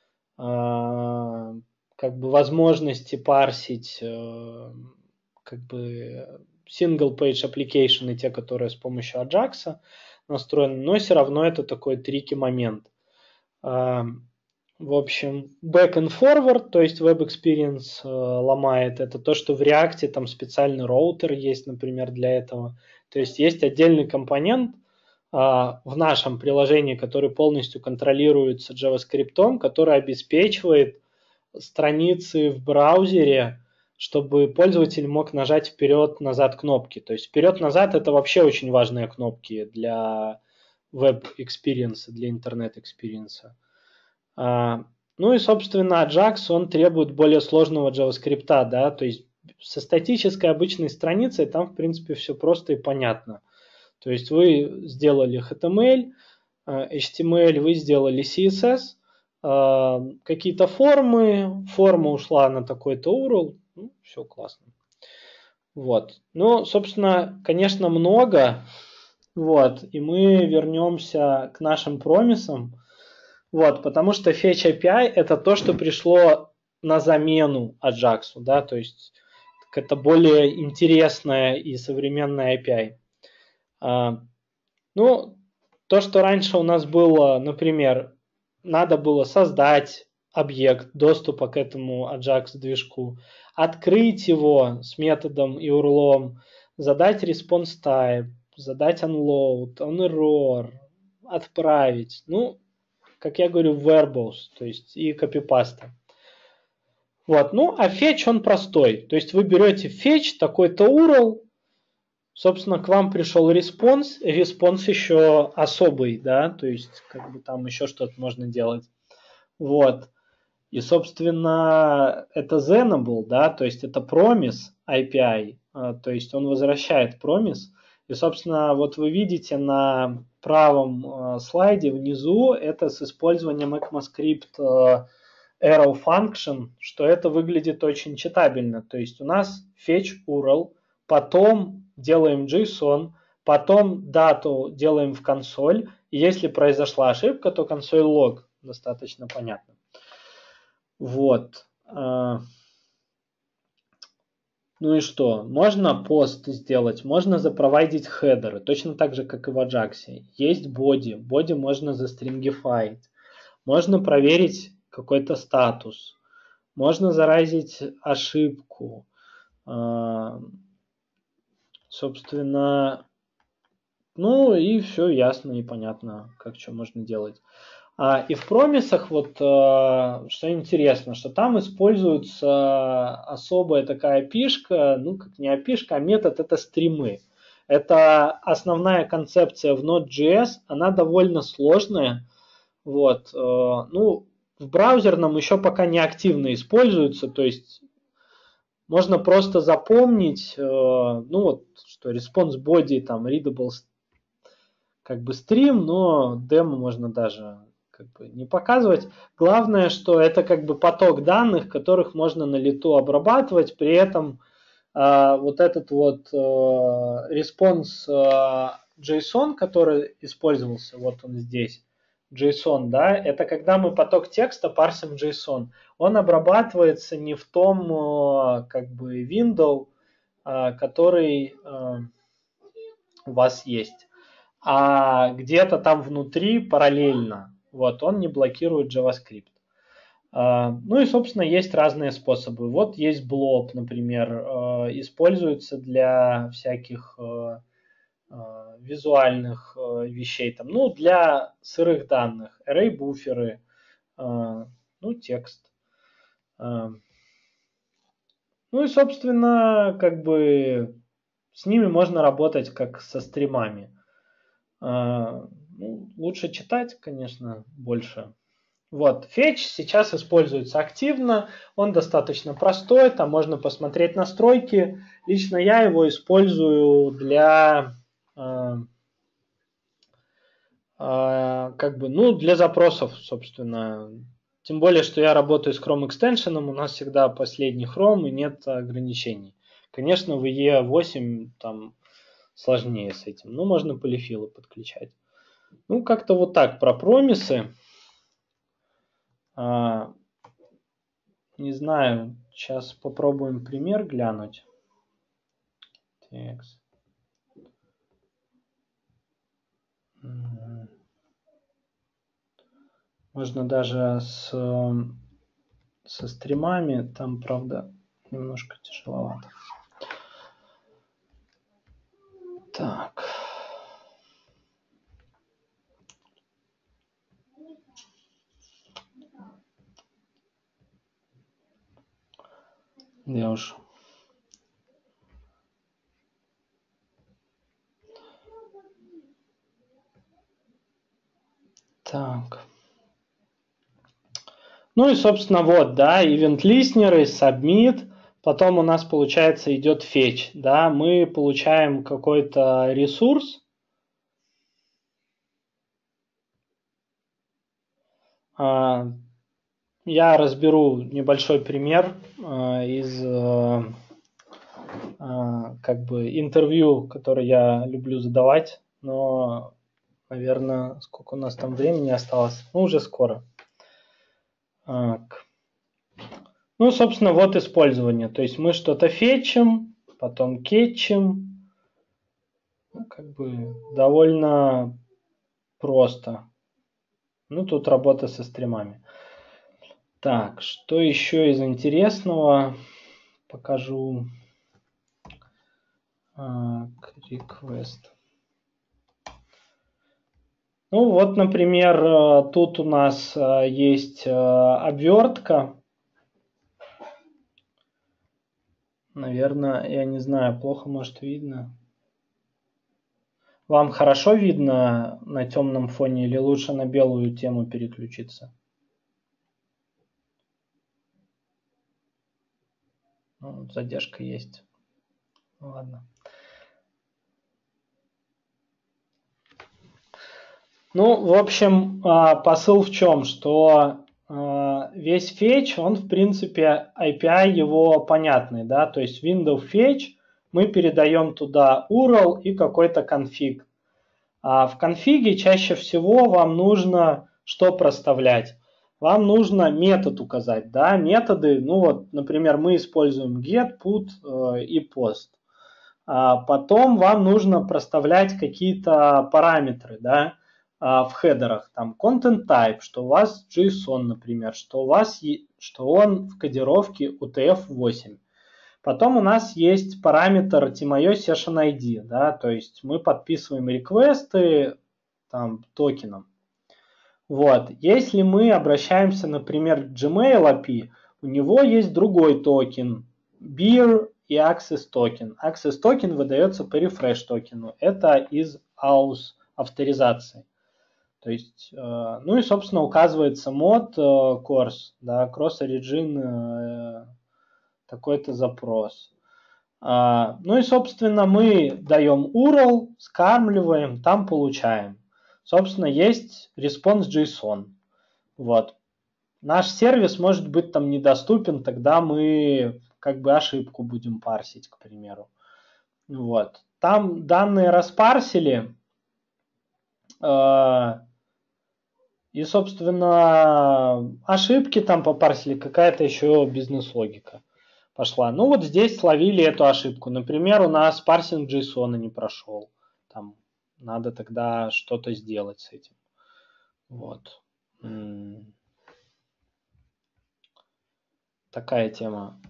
как бы возможности парсить как бы single page application, те, которые с помощью аджакса настроены, но все равно это такой трики момент. В общем, back and forward, то есть Web Experience э, ломает. Это то, что в React там специальный роутер есть, например, для этого. То есть есть отдельный компонент э, в нашем приложении, который полностью контролируется JavaScript, который обеспечивает страницы в браузере, чтобы пользователь мог нажать вперед-назад кнопки. То есть вперед-назад это вообще очень важные кнопки для Web Experience, для интернет Experience. Ну и, собственно, Ajax, он требует более сложного JavaScript, да, то есть со статической обычной страницей там, в принципе, все просто и понятно. То есть вы сделали эйч ти эм эль, эйч ти эм эль, вы сделали си эс эс, какие-то формы, форма ушла на такой-то ю ар эл, ну, все классно. Вот. Ну, собственно, конечно, много, вот, и мы вернемся к нашим промисам. Вот, потому что Fetch эй пи ай это то, что пришло на замену Ajax, да, то есть это более интересная и современная эй пи ай. А, ну, то, что раньше у нас было, например, надо было создать объект доступа к этому Ajax-движку, открыть его с методом ю ар эл, задать response type, задать unload, on-error, отправить. Ну, как я говорю, verbose, то есть и копипаста. Вот, ну, а fetch он простой. То есть вы берете fetch, такой-то ю ар эл, собственно, к вам пришел респонс, респонс еще особый, да, то есть как бы там еще что-то можно делать. Вот. И, собственно, это Zenable, да, то есть это promise эй пи ай, то есть он возвращает promise. И, собственно, вот вы видите на правом слайде внизу это с использованием ECMAScript arrow function, что это выглядит очень читабельно. То есть у нас fetch ю ар эл, потом делаем JSON, потом дату делаем в консоль, и если произошла ошибка, то консоль лог. Достаточно понятно. Вот. Ну и что? Можно пост сделать, можно запровайдить хедеры, точно так же, как и в Ajax. Есть боди, боди можно застрингифаить. Можно проверить какой-то статус. Можно заразить ошибку. Собственно, ну и все ясно и понятно, как что можно делать. А, и в промисах вот что интересно, что там используется особая такая пишка, ну как не опишка, а метод это стримы. Это основная концепция в Node.js, она довольно сложная. Вот, ну, в браузерном еще пока не активно используется, то есть можно просто запомнить, ну вот, что response body там readable как бы стрим, но демо можно даже как бы не показывать. Главное, что это как бы поток данных, которых можно на лету обрабатывать, при этом э, вот этот вот э, респонс э, JSON, который использовался, вот он здесь, JSON, да, это когда мы поток текста парсим JSON. Он обрабатывается не в том э, как бы window, э, который э, у вас есть, а где-то там внутри параллельно. Вот, он не блокирует JavaScript. Ну и, собственно, есть разные способы. Вот есть блоб, например, используется для всяких визуальных вещей. Там, ну, для сырых данных. Array-буферы, ну, текст. Ну и, собственно, как бы с ними можно работать как со стримами. Ну, лучше читать, конечно, больше. Вот, Fetch сейчас используется активно, он достаточно простой, там можно посмотреть настройки. Лично я его использую для, э, э, как бы, ну, для запросов, собственно. Тем более, что я работаю с Chrome Extension, у нас всегда последний Chrome и нет ограничений. Конечно, в и и восемь там сложнее с этим, но можно полифилы подключать. Ну, как-то вот так про промисы. А, не знаю, сейчас попробуем пример глянуть. Текст. Можно даже с, со стримами, там, правда, немножко тяжеловато. Так. Я уж... Так. Ну и, собственно, вот, да, event-листнеры, submit, потом у нас, получается, идет fetch, да, мы получаем какой-то ресурс, я разберу небольшой пример из как бы интервью, которое я люблю задавать, но, наверное, сколько у нас там времени осталось, ну, уже скоро. Так. Ну, собственно, вот использование. То есть мы что-то фетчим, потом кетчим. Ну, как бы довольно просто. Ну, тут работа со стримами. Так, что еще из интересного? Покажу. Request. Ну, вот, например, тут у нас есть обвертка. Наверное, я не знаю, плохо, может, видно. Вам хорошо видно на темном фоне или лучше на белую тему переключиться? Ну, задержка есть. Ладно. Ну, в общем, посыл в чем? Что весь fetch, он, в принципе, эй пи ай его понятный, да, то есть window fetch, мы передаем туда ю ар эл и какой-то конфиг. А в конфиге чаще всего вам нужно что проставлять? Вам нужно метод указать, да, методы, ну вот, например, мы используем get, put э, и post. А потом вам нужно проставлять какие-то параметры, да, в хедерах, там content type, что у вас JSON, например, что у вас, что он в кодировке ю ти эф восемь. Потом у нас есть параметр ти эм ай о Session ай ди, да, то есть мы подписываем реквесты там токеном. Вот, если мы обращаемся, например, к Gmail эй пи ай, у него есть другой токен, beer и access токен. Access токен выдается по refresh токену. Это из aus авторизации. То есть, ну и, собственно, указывается мод course, да, cross-origin такой-то запрос. Ну и, собственно, мы даем ю ар эл, скармливаем, там получаем. Собственно, есть response JSON. Вот. Наш сервис может быть там недоступен, тогда мы как бы ошибку будем парсить, к примеру. Вот. Там данные распарсили, и, собственно, ошибки там попарсили, какая-то еще бизнес-логика пошла. Ну вот здесь словили эту ошибку. Например, у нас парсинг JSON не прошел. Там надо тогда что-то сделать с этим. Вот. Такая тема.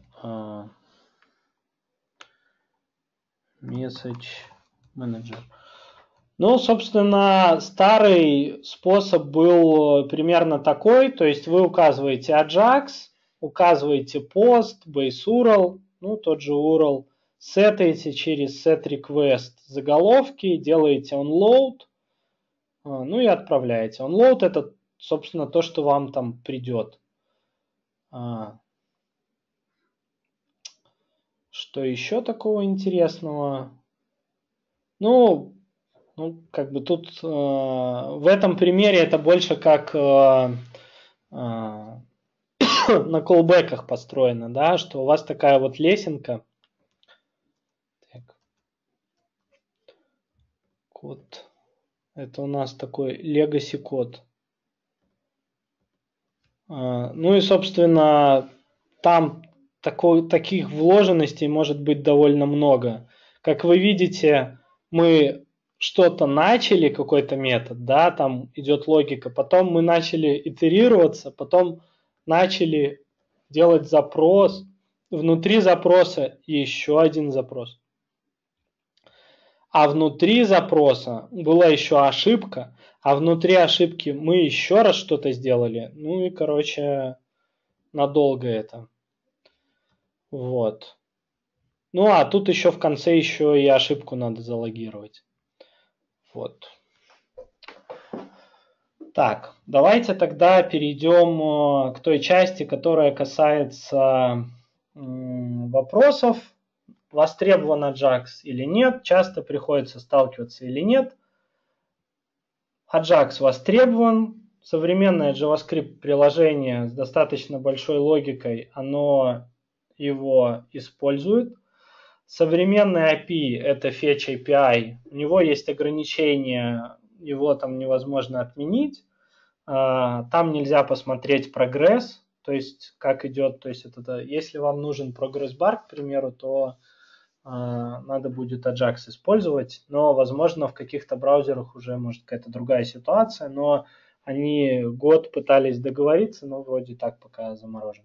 Message Manager. Ну, собственно, старый способ был примерно такой, то есть вы указываете Ajax, указываете post, base ю ар эл, ну, тот же ю ар эл, сетаете через setRequest заголовки, делаете onload, ну и отправляете. Onload это, собственно, то, что вам там придет. Что еще такого интересного? Ну, ну как бы тут э, в этом примере это больше как э, э, на колбеках построено, да, что у вас такая вот лесенка. Так. Код. Это у нас такой legacy код. Э, ну и, собственно, там такой, таких вложенностей может быть довольно много. Как вы видите, мы что-то начали, какой-то метод, да, там идет логика, потом мы начали итерироваться, потом начали делать запрос, внутри запроса еще один запрос. А внутри запроса была еще ошибка, а внутри ошибки мы еще раз что-то сделали. Ну и, короче, надолго это. Вот. Ну, а тут еще в конце еще и ошибку надо залогировать. Вот. Так, давайте тогда перейдем к той части, которая касается вопросов, востребован Ajax или нет, часто приходится сталкиваться или нет. Ajax востребован. Современное JavaScript приложение с достаточно большой логикой, оно его использует. Современный эй пи ай это Fetch эй пи ай, у него есть ограничения, его там невозможно отменить. Там нельзя посмотреть прогресс, то есть как идет, то есть это, если вам нужен прогресс-бар, к примеру, то надо будет Ajax использовать, но, возможно, в каких-то браузерах уже может какая-то другая ситуация, но они год пытались договориться, но вроде так пока заморожено.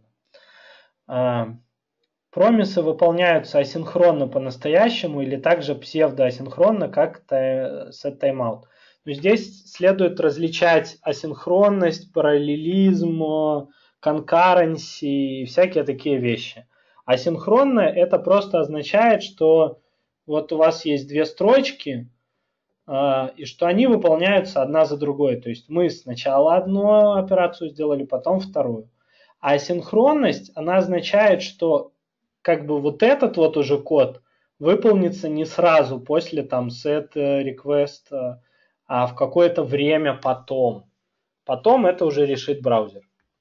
Промисы выполняются асинхронно по-настоящему или также псевдоасинхронно, как setTimeout. Но здесь следует различать асинхронность, параллелизм, конкуренции и всякие такие вещи. Асинхронно это просто означает, что вот у вас есть две строчки, и что они выполняются одна за другой. То есть мы сначала одну операцию сделали, потом вторую. А асинхронность, она означает, что как бы вот этот вот уже код выполнится не сразу после там set request, а в какое-то время потом. Потом это уже решит браузер.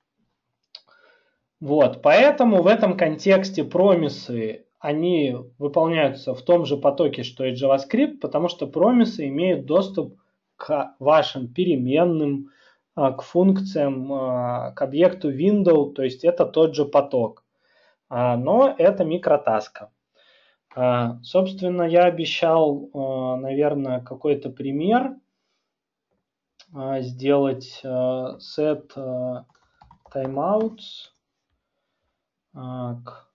Вот, поэтому в этом контексте промисы, они выполняются в том же потоке, что и JavaScript, потому что промисы имеют доступ к вашим переменным, к функциям, к объекту window, то есть это тот же поток. Но это микротаска. Собственно, я обещал, наверное, какой-то пример сделать set timeouts. Так,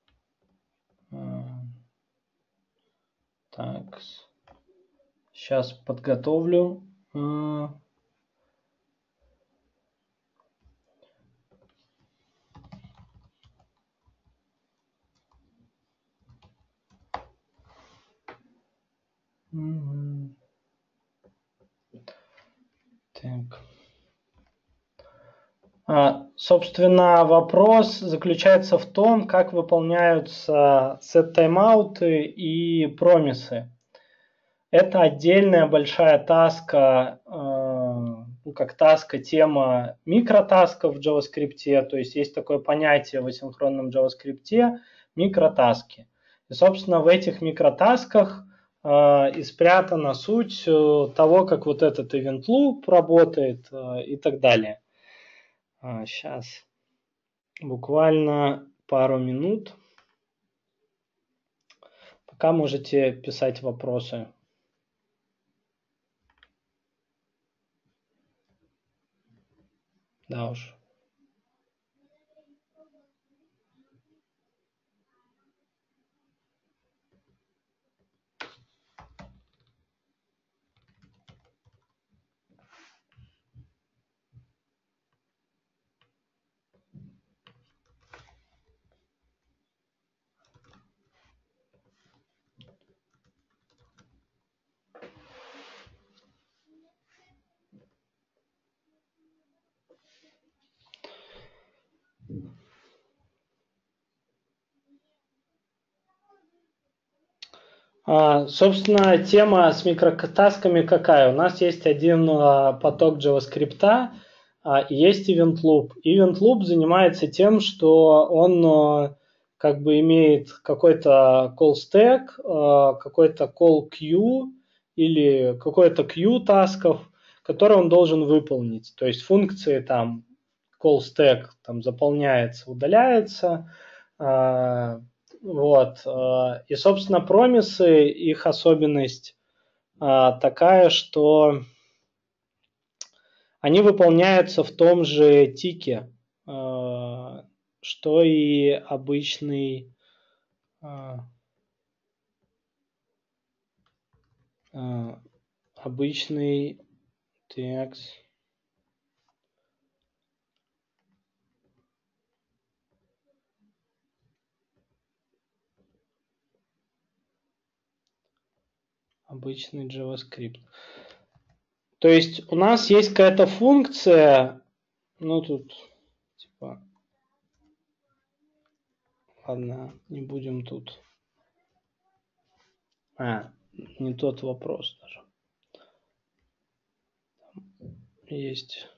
так, сейчас подготовлю. Так. А, собственно, вопрос заключается в том, как выполняются set-таймауты и промисы. Это отдельная большая таска, э, ну, как таска, тема микротасков в JavaScript, то есть есть такое понятие в асинхронном JavaScript микротаски. И, собственно, в этих микротасках э, и спрятана суть того, как вот этот event loop работает э, и так далее. А, сейчас буквально пару минут. Пока можете писать вопросы. Да уж. Собственно, тема с микротасками какая? У нас есть один поток JavaScript, и есть Event Loop. Event Loop занимается тем, что он как бы имеет какой-то call stack, какой-то call queue или какой-то queue тасков, которые он должен выполнить. То есть функции там call stack там заполняется, удаляется. Вот. И, собственно, промисы, их особенность такая, что они выполняются в том же тике, что и обычный обычный текст. Обычный JavaScript. То есть у нас есть какая-то функция, ну тут типа, ладно, не будем тут. А, не тот вопрос даже. Есть.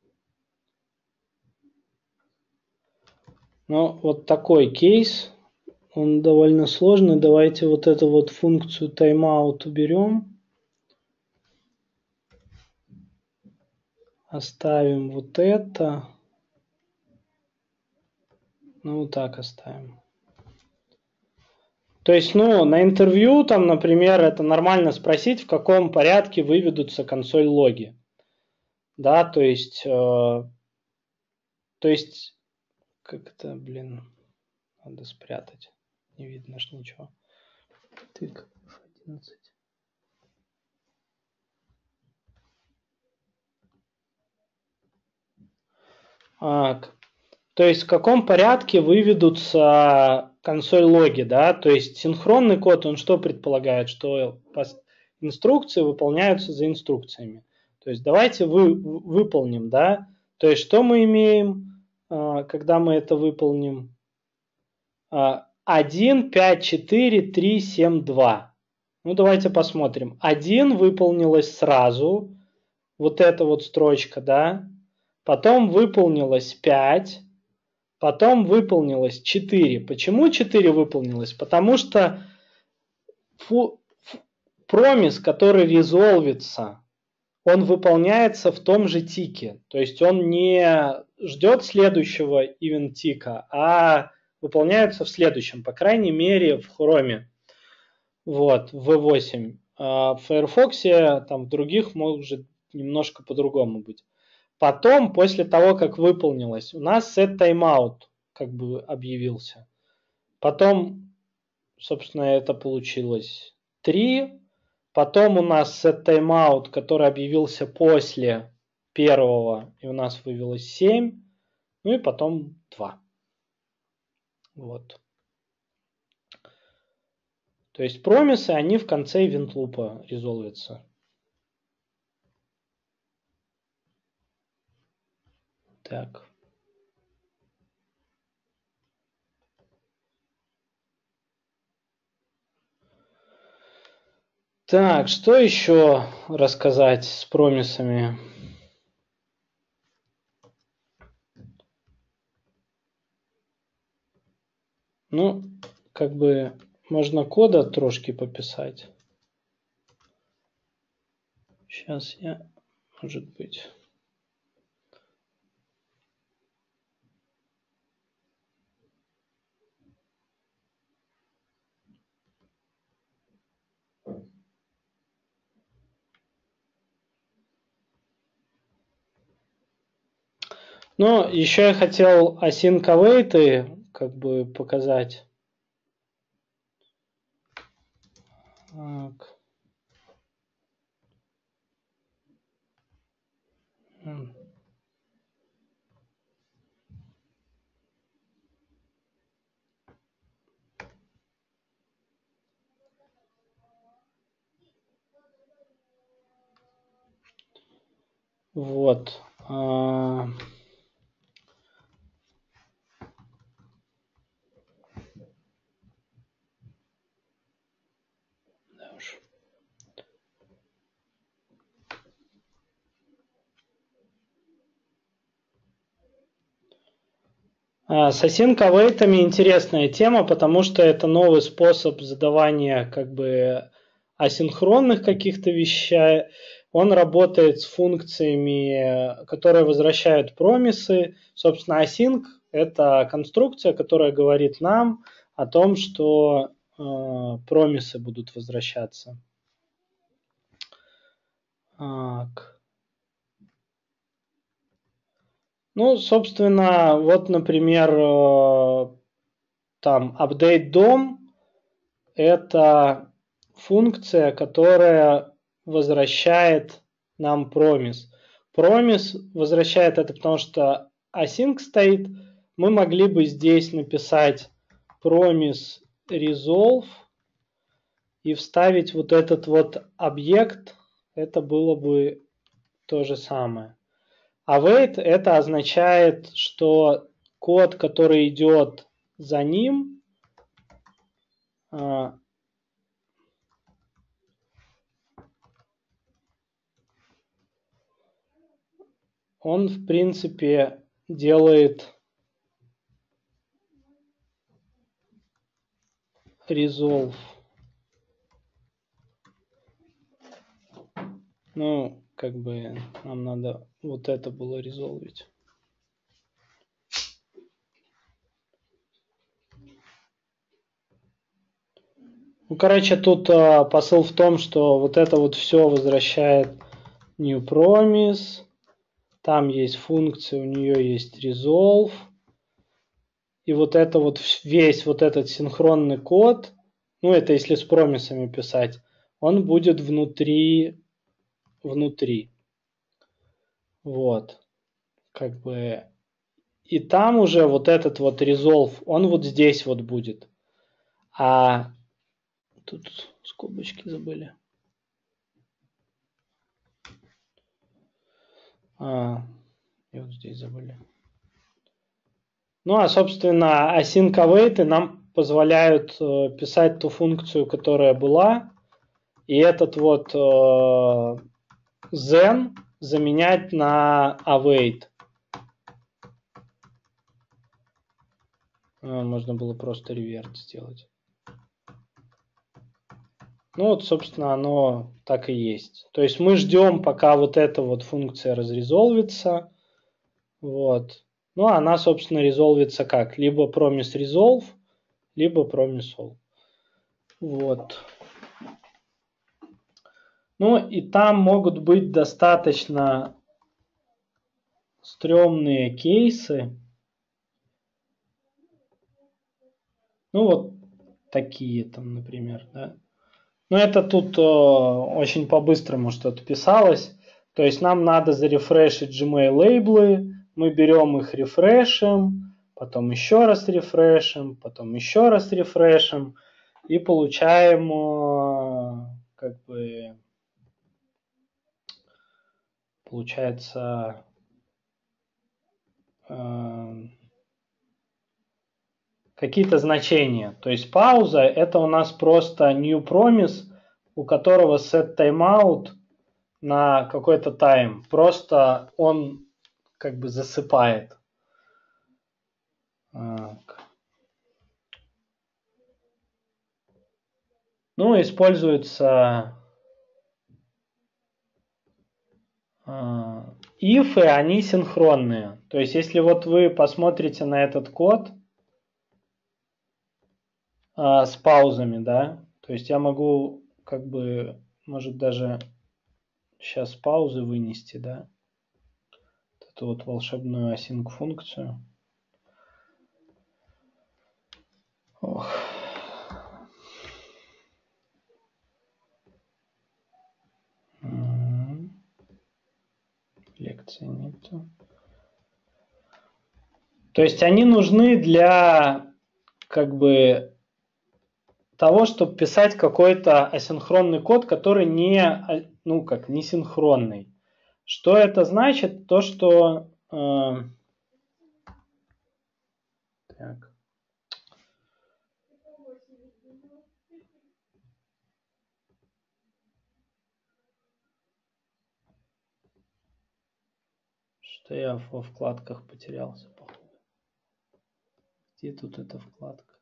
Ну, вот такой кейс. Он довольно сложный. Давайте вот эту вот функцию timeout уберем. Оставим вот это. Ну, вот так оставим. То есть, ну, на интервью, там, например, это нормально спросить, в каком порядке выведутся консоль логи. Да, то есть, э, то есть, как это, блин, надо спрятать. Не видно ж ничего. Тык, одиннадцать. А, то есть в каком порядке выведутся консоль логи, да? То есть синхронный код, он что предполагает? Что инструкции выполняются за инструкциями. То есть давайте вы, выполним, да? То есть что мы имеем, когда мы это выполним? один, пять, четыре, три, семь, два. Ну давайте посмотрим. один выполнилось сразу. Вот эта вот строчка, да? Потом выполнилось пять. Потом выполнилось четыре. Почему четыре выполнилось? Потому что промис, который резолвится, он выполняется в том же тике. То есть он не ждет следующего event тика, а выполняется в следующем. По крайней мере в Chrome. Вот, в ви восемь. А в Firefox, там в других может немножко по-другому быть. Потом, после того, как выполнилось, у нас setTimeout как бы объявился. Потом, собственно, это получилось три. Потом у нас setTimeout, который объявился после первого, и у нас вывелось семь. Ну и потом два. Вот. То есть промисы, они в конце event loop резолвятся. Так. Так, что еще рассказать с промисами? Ну, как бы можно кода трошки пописать. Сейчас я, может быть... Ну, еще я хотел async await как бы показать. Так. Вот. С async await интересная тема, потому что это новый способ задавания как бы асинхронных каких-то вещей. Он работает с функциями, которые возвращают промисы. Собственно, async – это конструкция, которая говорит нам о том, что э, промисы будут возвращаться. Так. Ну, собственно, вот, например, там update дом – это функция, которая возвращает нам промис. Промис возвращает это, потому что async стоит. Мы могли бы здесь написать promise resolve и вставить вот этот вот объект. Это было бы то же самое. Await это означает, что код, который идет за ним, он в принципе делает resolve. Ну, как бы нам надо вот это было резолвить. Ну, короче, тут а, посыл в том, что вот это вот все возвращает new promise. Там есть функция, у нее есть resolve. И вот это вот весь вот этот синхронный код, ну это если с промисами писать, он будет внутри, внутри. Вот. Как бы. И там уже вот этот вот resolve, он вот здесь вот будет. А тут скобочки забыли. А, и вот здесь забыли. Ну, а, собственно, async await нам позволяют э, писать ту функцию, которая была, и этот вот э, then заменять на await. А, можно было просто реверт сделать. Ну вот, собственно, оно так и есть. То есть мы ждем, пока вот эта вот функция разрезолвится. Вот. Ну, она, собственно, резолвится как? Либо promise resolve, либо promise all. Вот. Ну, и там могут быть достаточно стрёмные кейсы. Ну, вот такие там, например, да. Но это тут э, очень по-быстрому что-то писалось. То есть нам надо зарефрешить Gmail лейблы, мы берем их, рефрешим, потом еще раз рефрешим, потом еще раз рефрешим и получаем э, как бы получается э, какие-то значения. То есть пауза это у нас просто new promise, у которого set timeout на какой-то тайм. Просто он как бы засыпает. Так. Ну, используются ифы, они синхронные. То есть, если вот вы посмотрите на этот код а, с паузами, да, то есть я могу как бы, может даже сейчас паузы вынести, да, эту вот волшебную async функцию. Ох. Лекции нету. То есть они нужны для как бы того, чтобы писать какой-то асинхронный код, который не, ну как, не синхронный. Что это значит? То, что э, так. Что я во вкладках потерялся, походу. Где тут эта вкладка?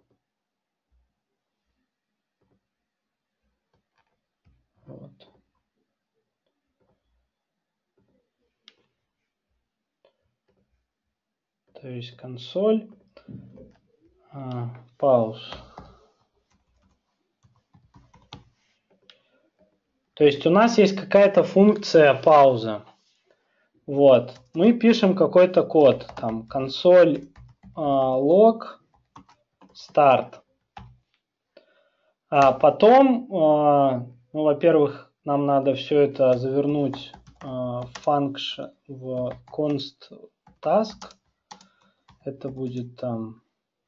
Вот. То есть консоль, а, пауз. То есть у нас есть какая-то функция пауза. Вот. Мы пишем какой-то код. Там консоль лог старт. А потом, а, ну, во-первых, нам надо все это завернуть а, function в const task. Это будет там,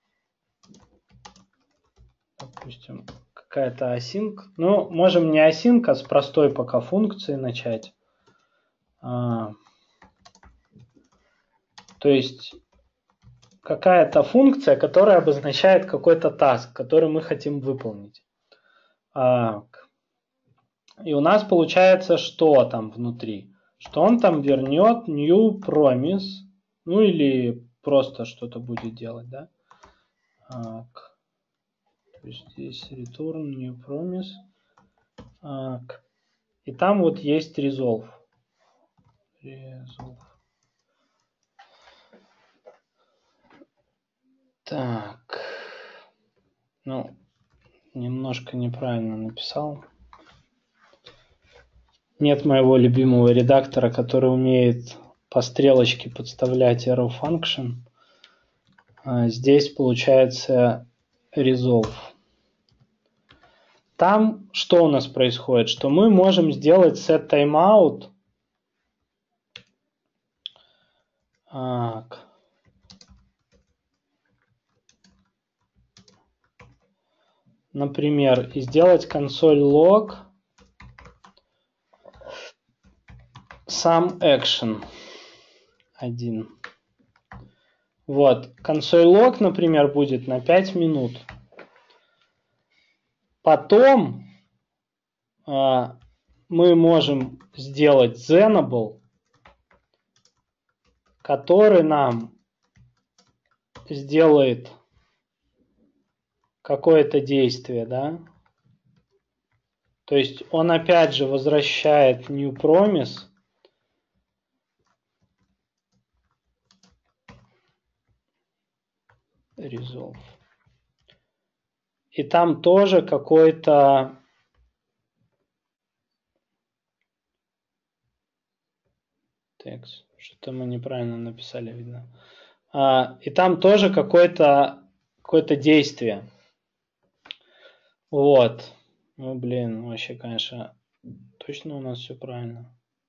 допустим, какая-то async. Ну, можем не async, а с простой пока функции начать. А, то есть какая-то функция, которая обозначает какой-то task, который мы хотим выполнить. А, и у нас получается, что там внутри? Что он там вернет new promise, ну или просто что-то будет делать, да? Так. То есть здесь return new promise. Так. И там вот есть resolve. resolve. Так. Ну, немножко неправильно написал. Нет моего любимого редактора, который умеет по стрелочке подставлять arrow function. А здесь получается resolve. Там что у нас происходит? Что мы можем сделать set timeout. Так. Например, и сделать консоль log some action один. Вот. Консоль log, например, будет на пять минут. Потом а, мы можем сделать Zenable, который нам сделает какое-то действие, да? То есть он опять же возвращает new promise. Resolve. И там тоже какой-то текст. Что-то мы неправильно написали, видно. А, и там тоже какое-то какое-то действие. Вот. Ну, блин, вообще, конечно, точно у нас все правильно.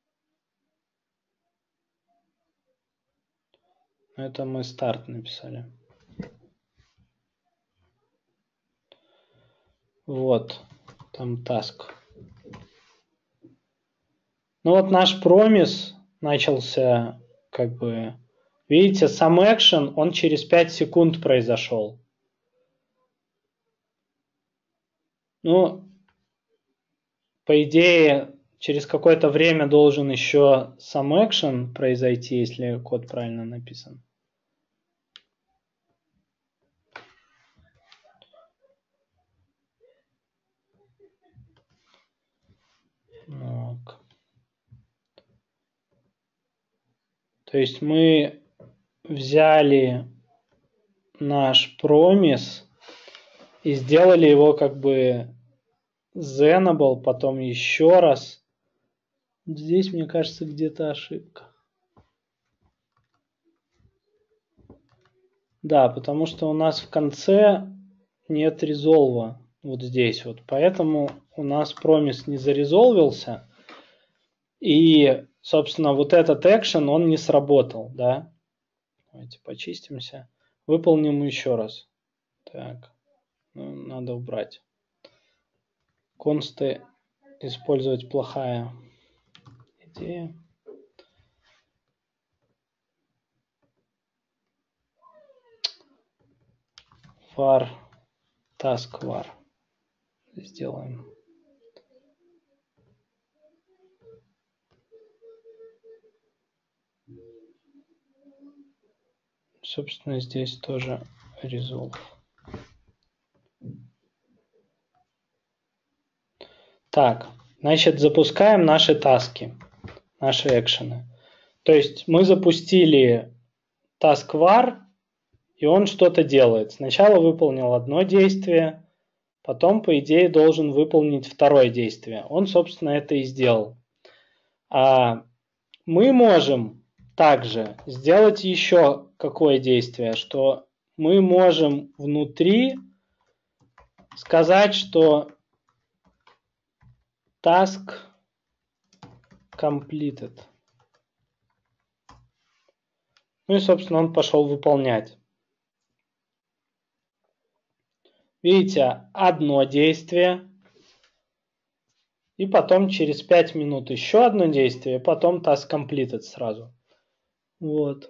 Это мы старт написали. Вот. Там task. Ну вот наш промис начался, как бы, видите, сам action, он через пять секунд произошел. Ну, по идее, через какое-то время должен еще сам action произойти, если код правильно написан. Так. То есть мы взяли наш промис и сделали его как бы Zenable, потом еще раз. Здесь, мне кажется, где-то ошибка. Да, потому что у нас в конце нет резолва. Вот здесь вот. Поэтому у нас промис не зарезолвился. И, собственно, вот этот экшен, он не сработал, да? Давайте почистимся. Выполним еще раз. Так. Ну, надо убрать. Консты использовать плохая идея. var task var. Сделаем. Собственно, здесь тоже resolve. Так, значит, запускаем наши таски, наши экшены. То есть мы запустили task var, и он что-то делает. Сначала выполнил одно действие, потом, по идее, должен выполнить второе действие. Он, собственно, это и сделал. А мы можем также сделать еще какое действие, что мы можем внутри сказать, что task completed. Ну и, собственно, он пошел выполнять. Видите, одно действие, и потом через пять минут еще одно действие, и потом task completed сразу. Вот.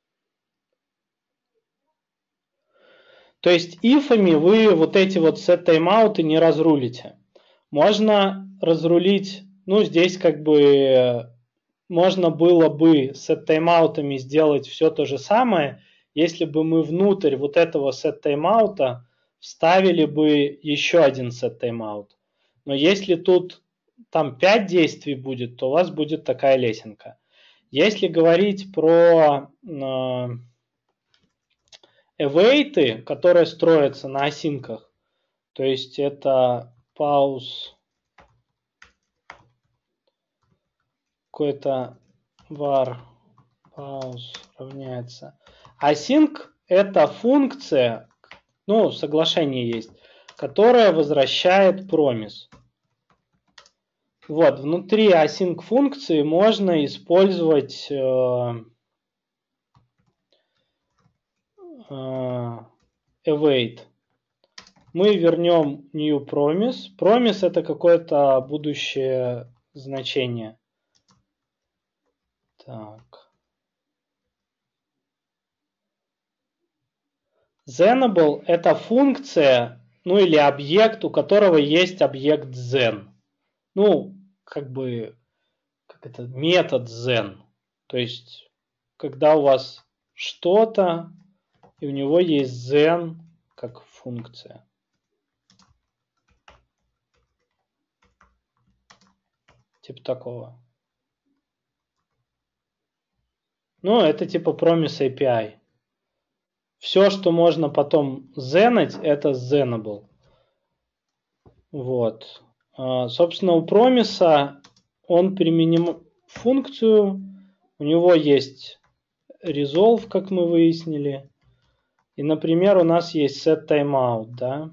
То есть ифами вы вот эти вот set timeout не разрулите. Можно разрулить, ну здесь как бы можно было бы с set timeout'ами сделать все то же самое, если бы мы внутрь вот этого set timeout'а вставили бы еще один set timeout. Но если тут там пять действий будет, то у вас будет такая лесенка. Если говорить про э, await, которые строятся на осинках, то есть это pause, какой-то var pause равняется. Async это функция, ну, соглашение есть, которая возвращает promise. Вот, внутри async функции можно использовать э, э, await. Мы вернем new promise. Promise это какое-то будущее значение. Так. Zenable это функция, ну или объект, у которого есть объект Zen. Ну, как бы, как это, метод Zen. То есть, когда у вас что-то, и у него есть Zen как функция. Типа такого. Ну, это типа Promise эй пи ай. Все, что можно потом зенать, это zenable. Вот. Собственно, у Promise он применим функцию, у него есть resolve, как мы выяснили. И, например, у нас есть setTimeout, да.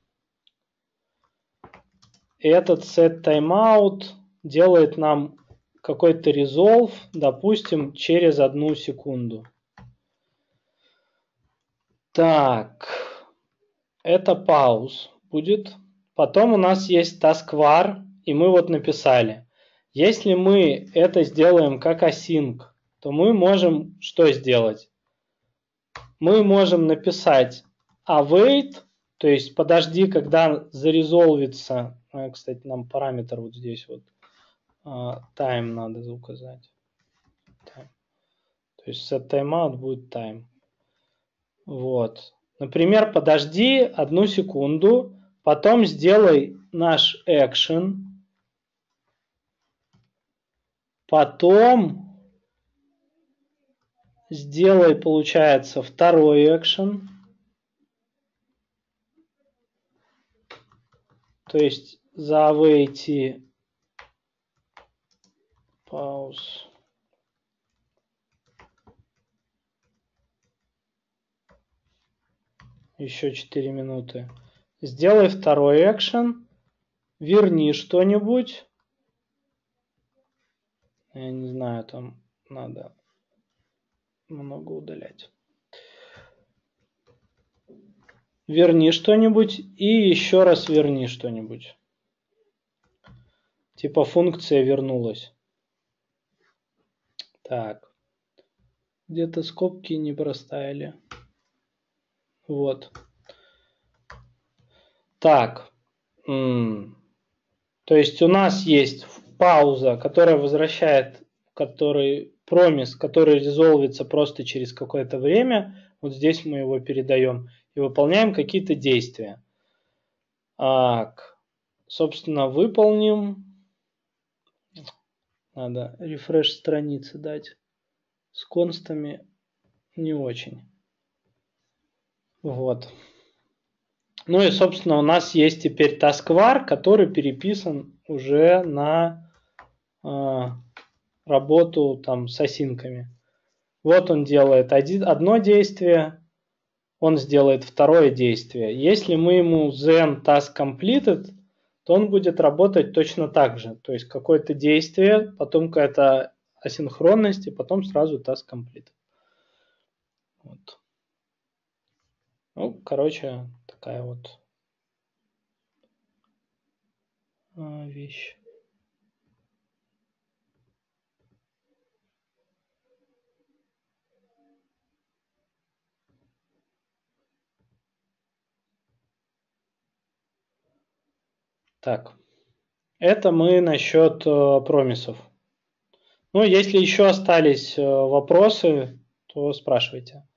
И этот setTimeout делает нам какой-то resolve, допустим, через одну секунду. Так, это pause будет. Потом у нас есть taskvar, и мы вот написали. Если мы это сделаем как async, то мы можем что сделать? Мы можем написать await, то есть подожди, когда зарезолвится. Кстати, нам параметр вот здесь вот time надо указать. Time. То есть set timeout будет time. Вот. Например, подожди одну секунду, потом сделай наш action, потом сделай, получается, второй action, то есть завейти pause. Еще четыре минуты. Сделай второй экшен. Верни что-нибудь. Я не знаю, там надо много удалять. Верни что-нибудь и еще раз верни что-нибудь. Типа функция вернулась. Так. Где-то скобки не проставили. Вот. Так. То есть у нас есть пауза, которая возвращает, который промис, который резолвится просто через какое-то время. Вот здесь мы его передаем. и выполняем какие-то действия. Так, собственно, выполним. Надо рефреш страницы дать. С констами не очень. Вот. Ну и, собственно, у нас есть теперь taskvar, который переписан уже на э, работу там с осинками. Вот он делает один, одно действие, он сделает второе действие. Если мы ему then task completed, то он будет работать точно так же. То есть какое-то действие, потом какая-то асинхронность, и потом сразу task completed. Вот. Ну, короче, такая вот вещь. Так, это мы насчет э, промисов. Ну, если еще остались э, вопросы, то спрашивайте.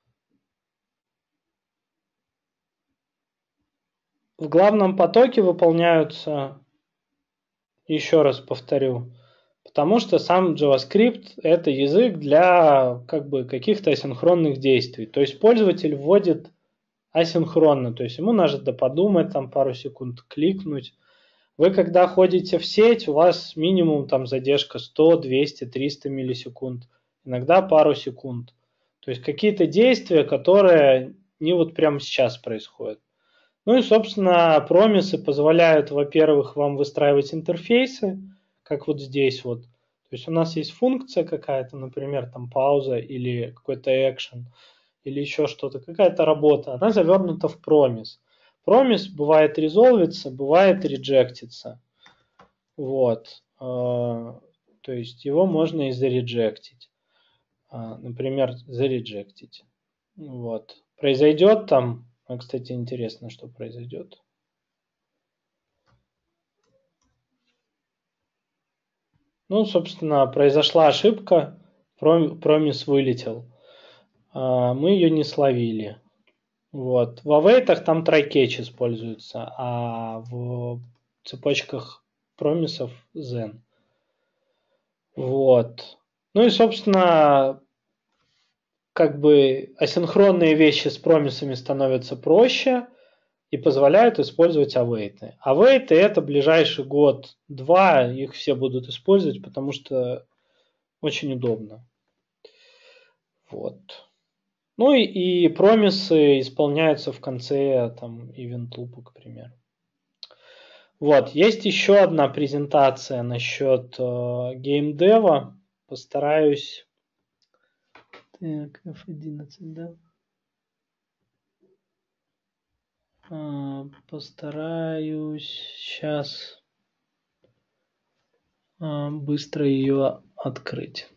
В главном потоке выполняются, еще раз повторю, потому что сам JavaScript – это язык для как бы каких-то асинхронных действий. То есть пользователь вводит асинхронно, то есть ему надо подумать там пару секунд, кликнуть. Вы когда ходите в сеть, у вас минимум там задержка сто, двести, триста миллисекунд, иногда пару секунд. То есть какие-то действия, которые не вот прямо сейчас происходят. Ну и, собственно, промисы позволяют, во-первых, вам выстраивать интерфейсы, как вот здесь вот. То есть у нас есть функция какая-то, например, там пауза или какой-то экшен, или еще что-то, какая-то работа. Она завернута в промис. Промис бывает резолвится, бывает реджектится. Вот. То есть его можно и зареджектить. Например, зареджектить. Вот. Произойдет там... Кстати, интересно, что произойдет. Ну, собственно, произошла ошибка, промис вылетел. Мы ее не словили. Вот. В await там try-catch используется, а в цепочках промисов then. Вот. Ну и, собственно, как бы асинхронные вещи с промисами становятся проще и позволяют использовать await. Await это ближайший год-два, их все будут использовать, потому что очень удобно. Вот. Ну и, и промисы исполняются в конце там event loop, к примеру. Вот, есть еще одна презентация насчет э, геймдева. Постараюсь. Так, эф одиннадцать, да? Постараюсь сейчас быстро ее открыть.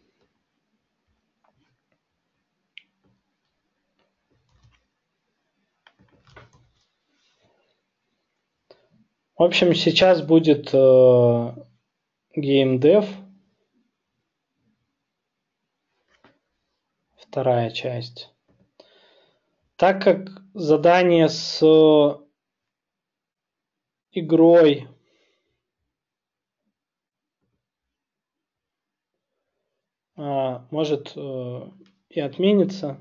В общем, сейчас будет геймдев. Вторая часть. Так как задание с игрой а, может э, и отменится.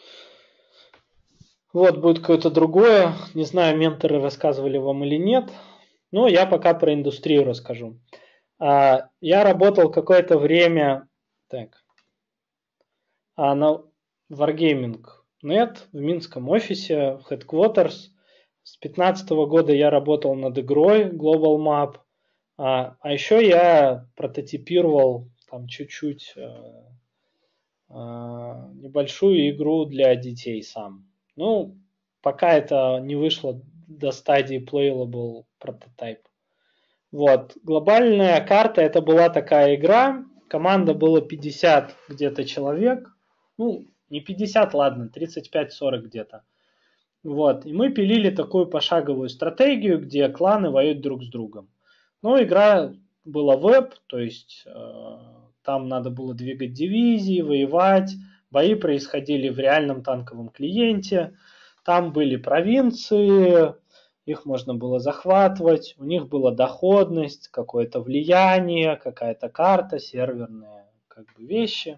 Вот будет какое-то другое. Не знаю, менторы рассказывали вам или нет. Но я пока про индустрию расскажу. А, я работал какое-то время так, а, на Wargaming точка нет в минском офисе, в Headquarters. С две тысячи пятнадцатого года я работал над игрой Global Map. А, а еще я прототипировал там чуть-чуть э, э, небольшую игру для детей сам. Ну, пока это не вышло до стадии playable prototype. Вот. Глобальная карта это была такая игра. Команда было пятьдесят где-то человек. Ну, не пятьдесят, ладно, тридцать пять сорок где-то. Вот. И мы пилили такую пошаговую стратегию, где кланы воюют друг с другом. Но игра была веб, то есть э, там надо было двигать дивизии, воевать. Бои происходили в реальном танковом клиенте. Там были провинции, их можно было захватывать, у них была доходность, какое-то влияние, какая-то карта, серверные как бы вещи.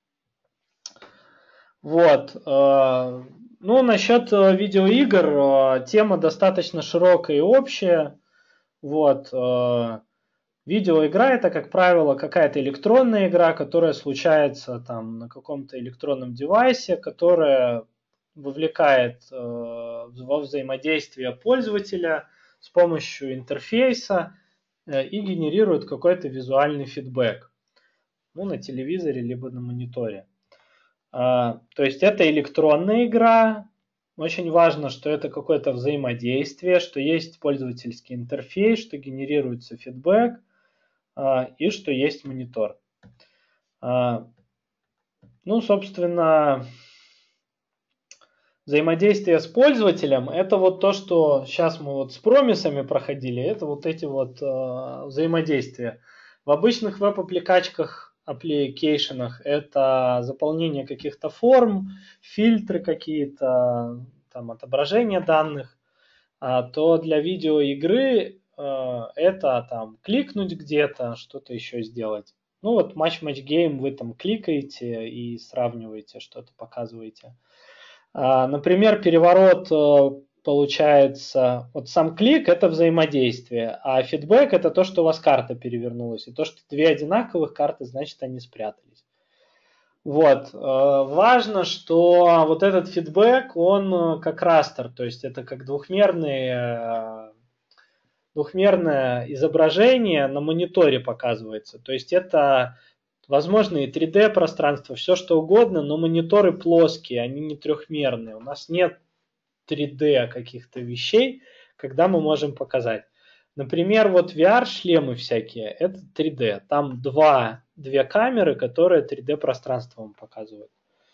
Вот. Ну, насчет видеоигр, тема достаточно широкая и общая. Вот. Видеоигра это, как правило, какая-то электронная игра, которая случается там на каком-то электронном девайсе, которая вовлекает э, во взаимодействие пользователя с помощью интерфейса э, и генерирует какой-то визуальный фидбэк. Ну, на телевизоре, либо на мониторе. А, то есть это электронная игра. Очень важно, что это какое-то взаимодействие, что есть пользовательский интерфейс, что генерируется фидбэк и что есть монитор. Ну, собственно, взаимодействие с пользователем – это вот то, что сейчас мы вот с промисами проходили, это вот эти вот взаимодействия. В обычных веб-аппликачках, аппликейшенах это заполнение каких-то форм, фильтры какие-то, там, отображение данных, то для видеоигры это там кликнуть где-то, что-то еще сделать. Ну вот Match Match Game вы там кликаете и сравниваете, что-то показываете. Например, переворот получается, вот сам клик это взаимодействие, а фидбэк это то, что у вас карта перевернулась. И то, что две одинаковых карты, значит они спрятались. Вот. Важно, что вот этот фидбэк, он как растер, то есть это как двухмерный двухмерное изображение на мониторе показывается. То есть это возможно и три дэ пространство, все что угодно, но мониторы плоские, они не трехмерные. У нас нет три дэ каких-то вещей, когда мы можем показать. Например, вот ви ар-шлемы всякие, это три дэ. Там два, две камеры, которые три дэ пространство вам показывают.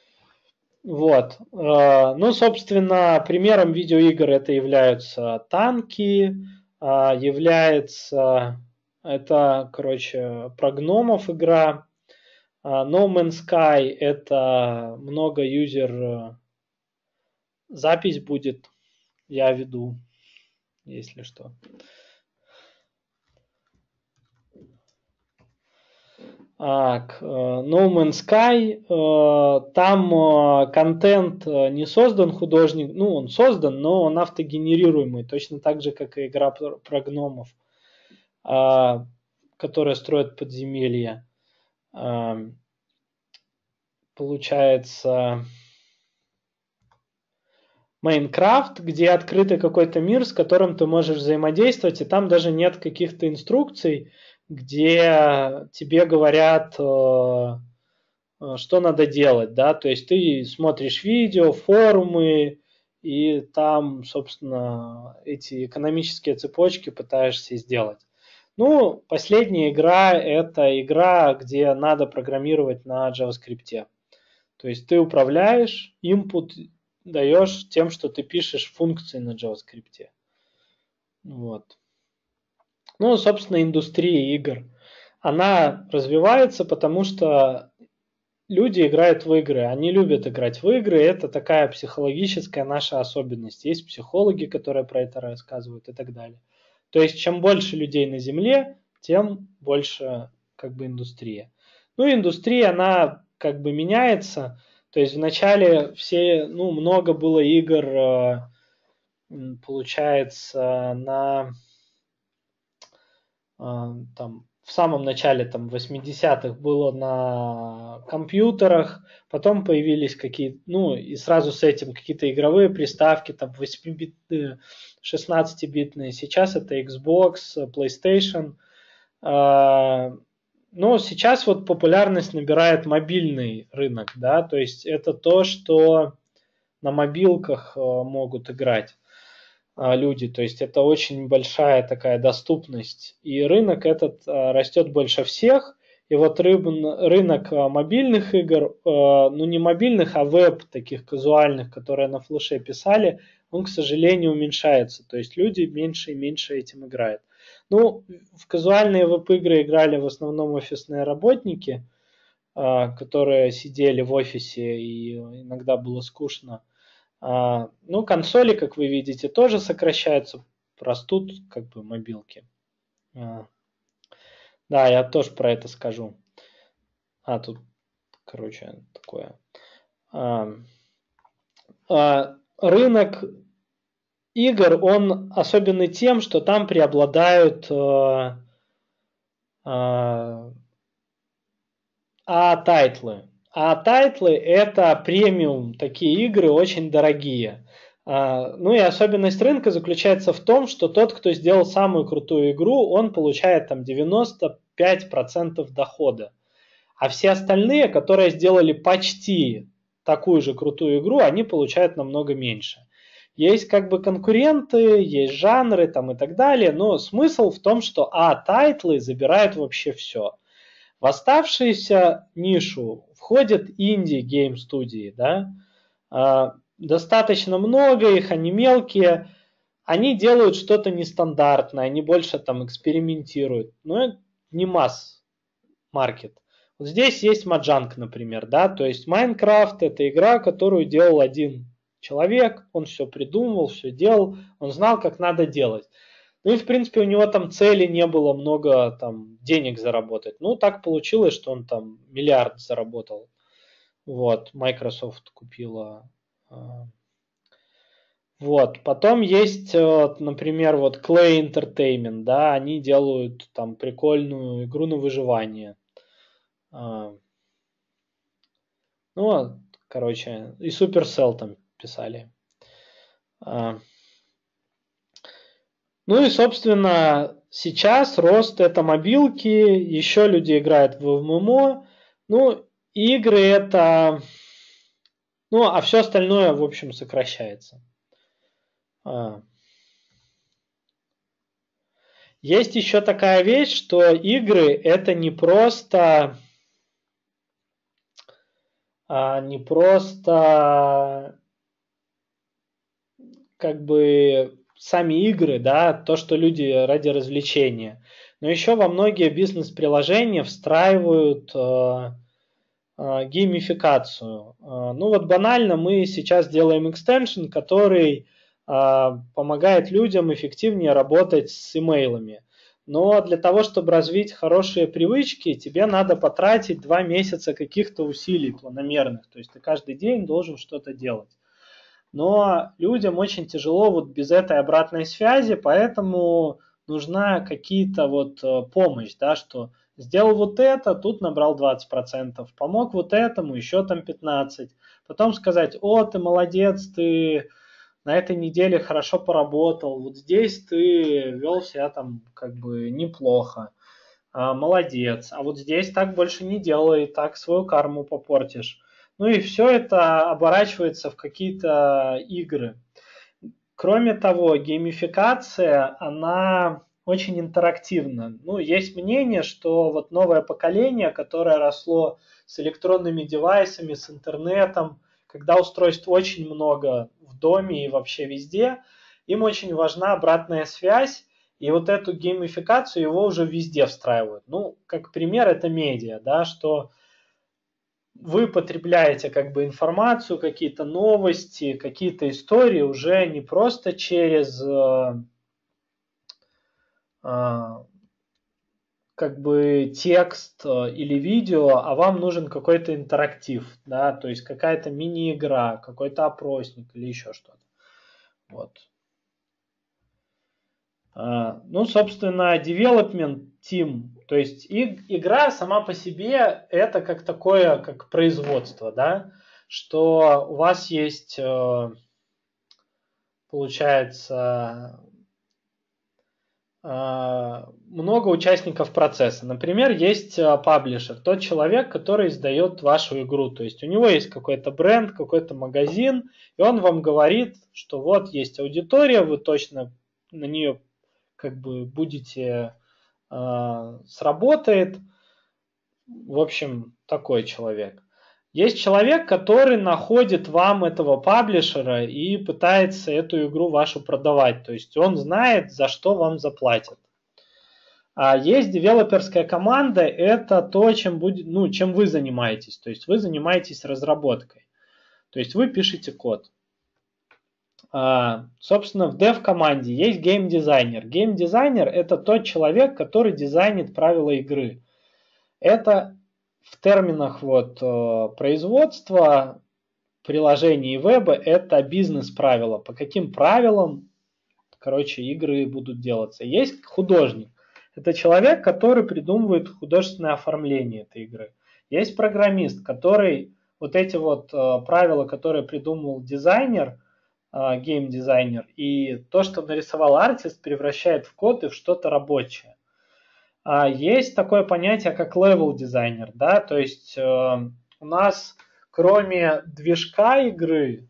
Вот. Ну, собственно, примером видеоигр это являются танки, является, это, короче, про гномов игра. No Man's Sky это много юзер запись будет, я веду, если что. Так, No Man's Sky, там контент не создан художник, ну он создан, но он автогенерируемый, точно так же, как и игра про гномов, которая строит подземелья. Получается Майнкрафт, где открытый какой-то мир, с которым ты можешь взаимодействовать, и там даже нет каких-то инструкций, где тебе говорят, что надо делать, да, то есть ты смотришь видео, форумы, и там, собственно, эти экономические цепочки пытаешься сделать. Ну, последняя игра – это игра, где надо программировать на JavaScript. То есть ты управляешь, input даешь тем, что ты пишешь функции на JavaScript. Вот. Ну, собственно, индустрия игр. Она развивается, потому что люди играют в игры. Они любят играть в игры. Это такая психологическая наша особенность. Есть психологи, которые про это рассказывают и так далее. То есть, чем больше людей на Земле, тем больше как бы индустрия. Ну, индустрия, она как бы меняется. То есть, вначале все, ну, много было игр, получается, на там, в самом начале там, восьмидесятых было на компьютерах, потом появились какие-то, ну и сразу с этим какие-то игровые приставки, там восьмибитные, шестнадцатибитные, сейчас это Xbox, PlayStation. Но сейчас вот популярность набирает мобильный рынок, да, то есть это то, что на мобилках могут играть люди, то есть это очень большая такая доступность, и рынок этот растет больше всех, и вот рынок мобильных игр, ну не мобильных, а веб, таких казуальных, которые на флеше писали, он, к сожалению, уменьшается, то есть люди меньше и меньше этим играют. Ну, в казуальные веб-игры играли в основном офисные работники, которые сидели в офисе, и иногда было скучно. А, ну, консоли, как вы видите, тоже сокращаются, растут как бы мобилки. А, да, я тоже про это скажу. А, тут, короче, такое. А, а, рынок игр, он особенный тем, что там преобладают а, а, А-тайтлы. А-тайтлы это премиум, такие игры очень дорогие. А, ну и особенность рынка заключается в том, что тот, кто сделал самую крутую игру, он получает там девяносто пять процентов дохода. А все остальные, которые сделали почти такую же крутую игру, они получают намного меньше. Есть как бы конкуренты, есть жанры там и так далее, но смысл в том, что А-тайтлы забирают вообще все. В оставшуюся нишу входят инди-гейм-студии, да, а, достаточно много их, они мелкие, они делают что-то нестандартное, они больше там экспериментируют, но не масс-маркет. Вот здесь есть Mojang, например, да, то есть Майнкрафт это игра, которую делал один человек, он все придумывал, все делал, он знал, как надо делать. Ну и, в принципе, у него там цели не было много там денег заработать. Ну, так получилось, что он там миллиард заработал. Вот, Microsoft купила. Вот, потом есть, например, вот Clay Entertainment, да, они делают там прикольную игру на выживание. Ну, короче, и Supercell там писали. Ну и, собственно, сейчас рост это мобилки, еще люди играют в ММО, ну, игры это... Ну, а все остальное, в общем, сокращается. Есть еще такая вещь, что игры это не просто... Не просто как бы сами игры, да, то, что люди ради развлечения. Но еще во многие бизнес-приложения встраивают э, э, геймификацию. Э, ну вот банально мы сейчас делаем экстеншн, который э, помогает людям эффективнее работать с имейлами. Но для того, чтобы развить хорошие привычки, тебе надо потратить два месяца каких-то усилий планомерных. То есть ты каждый день должен что-то делать. Но людям очень тяжело вот без этой обратной связи, поэтому нужна какие-то вот помощь, да, что сделал вот это, тут набрал двадцать процентов, помог вот этому, еще там пятнадцать процентов. Потом сказать, о, ты молодец, ты на этой неделе хорошо поработал, вот здесь ты вел себя там как бы неплохо, а, молодец, а вот здесь так больше не делай, так свою карму попортишь. Ну и все это оборачивается в какие-то игры. Кроме того, геймификация, она очень интерактивна. Ну, есть мнение, что вот новое поколение, которое росло с электронными девайсами, с интернетом, когда устройств очень много в доме и вообще везде, им очень важна обратная связь, и вот эту геймификацию его уже везде встраивают. Ну, как пример, это медиа, да, что вы потребляете как бы информацию, какие-то новости, какие-то истории уже не просто через э, э, как бы текст или видео, а вам нужен какой-то интерактив, да, то есть какая-то мини-игра, какой-то опросник или еще что-то. Вот. Ну, собственно, development team, то есть игра сама по себе это как такое, как производство, да, что у вас есть, получается, много участников процесса. Например, есть паблишер, тот человек, который издает вашу игру, то есть у него есть какой-то бренд, какой-то магазин, и он вам говорит, что вот есть аудитория, вы точно на нее как бы будете, э, сработает. В общем, такой человек. Есть человек, который находит вам этого паблишера и пытается эту игру вашу продавать. То есть он знает, за что вам заплатят. А есть девелоперская команда, это то, чем, будет, ну, чем вы занимаетесь. То есть вы занимаетесь разработкой. То есть вы пишете код. А, собственно, в dev-команде есть гейм-дизайнер. Гейм-дизайнер – это тот человек, который дизайнит правила игры. Это в терминах вот, производства, приложений и веба – это бизнес-правила. По каким правилам, короче, игры будут делаться. Есть художник. Это человек, который придумывает художественное оформление этой игры. Есть программист, который вот эти вот правила, которые придумал дизайнер, гейм-дизайнер, и то, что нарисовал артист, превращает в код и в что-то рабочее. А есть такое понятие, как левел-дизайнер, да, то есть э, у нас кроме движка игры,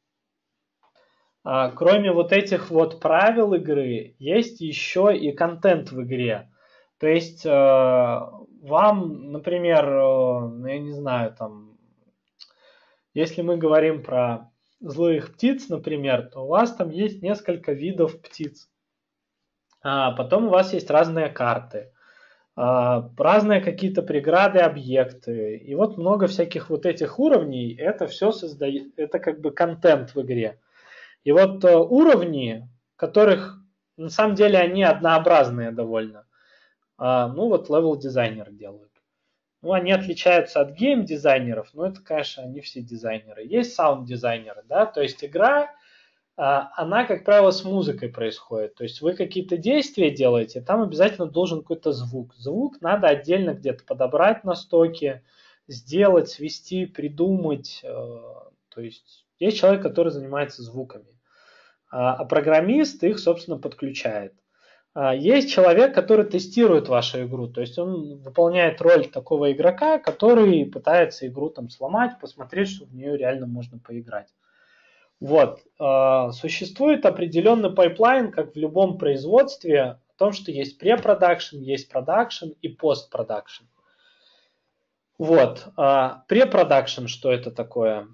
э, кроме вот этих вот правил игры, есть еще и контент в игре. То есть э, вам, например, э, я не знаю, там, если мы говорим про злых птиц, например, то у вас там есть несколько видов птиц. А потом у вас есть разные карты, а, разные какие-то преграды, объекты. И вот много всяких вот этих уровней, это все создает, это как бы контент в игре. И вот уровни, которых на самом деле они однообразные довольно, а, ну вот левел-дизайнер делают. Ну, они отличаются от гейм-дизайнеров, но это, конечно, они все дизайнеры. Есть саунд-дизайнеры, да, то есть игра, она, как правило, с музыкой происходит. То есть вы какие-то действия делаете, там обязательно должен какой-то звук. Звук надо отдельно где-то подобрать на стоке, сделать, свести, придумать. То есть есть человек, который занимается звуками, а программист их, собственно, подключает. Есть человек, который тестирует вашу игру, то есть он выполняет роль такого игрока, который пытается игру там сломать, посмотреть, что в нее реально можно поиграть. Вот. Существует определенный пайплайн, как в любом производстве, о том, что есть препродакшн, есть продакшн и постпродакшн. Вот. Препродакшн, что это такое?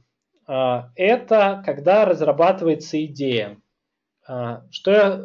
Это когда разрабатывается идея. Что я...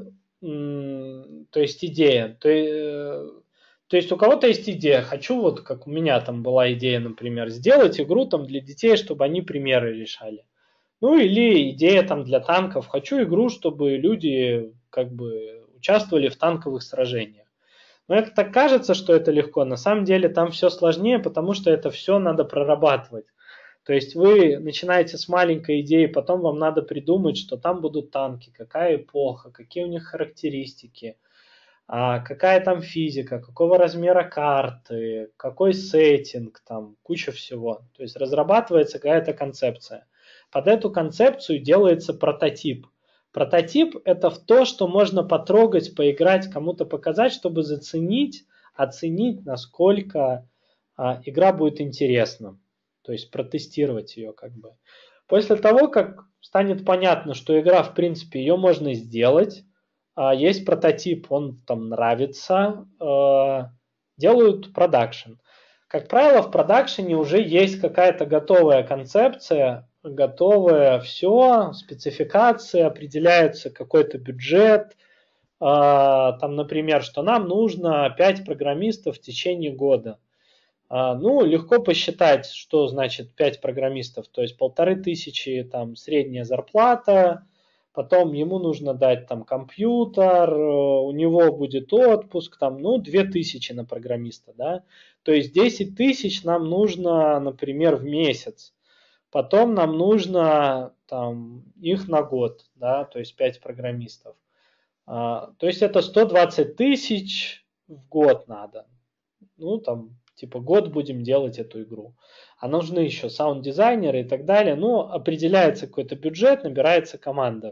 То есть идея. То, то есть у кого-то есть идея. Хочу, вот как у меня там была идея, например, сделать игру там для детей, чтобы они примеры решали. Ну или идея там для танков. Хочу игру, чтобы люди как бы участвовали в танковых сражениях. Но это так кажется, что это легко. На самом деле там все сложнее, потому что это все надо прорабатывать. То есть вы начинаете с маленькой идеи, потом вам надо придумать, что там будут танки, какая эпоха, какие у них характеристики, какая там физика, какого размера карты, какой сеттинг, там куча всего. То есть разрабатывается какая-то концепция. Под эту концепцию делается прототип. Прототип – это в то, что можно потрогать, поиграть, кому-то показать, чтобы заценить, оценить, насколько а, игра будет интересна. То есть протестировать ее как бы. После того, как станет понятно, что игра, в принципе, ее можно сделать, а, есть прототип, он там нравится, а, делают продакшн. Как правило, в продакшене уже есть какая-то готовая концепция, готовое все, спецификации, определяется какой-то бюджет, там, например, что нам нужно пять программистов в течение года. Ну, легко посчитать, что значит пять программистов, то есть полторы тысячи там средняя зарплата, потом ему нужно дать там компьютер, у него будет отпуск, там, ну, две тысячи на программиста, да, то есть десять тысяч нам нужно, например, в месяц. Потом нам нужно там, их на год, да, то есть пять программистов. А, то есть это сто двадцать тысяч в год надо. Ну, там, типа, год будем делать эту игру. А нужны еще саунд-дизайнеры и так далее. Ну, определяется какой-то бюджет, набирается команда.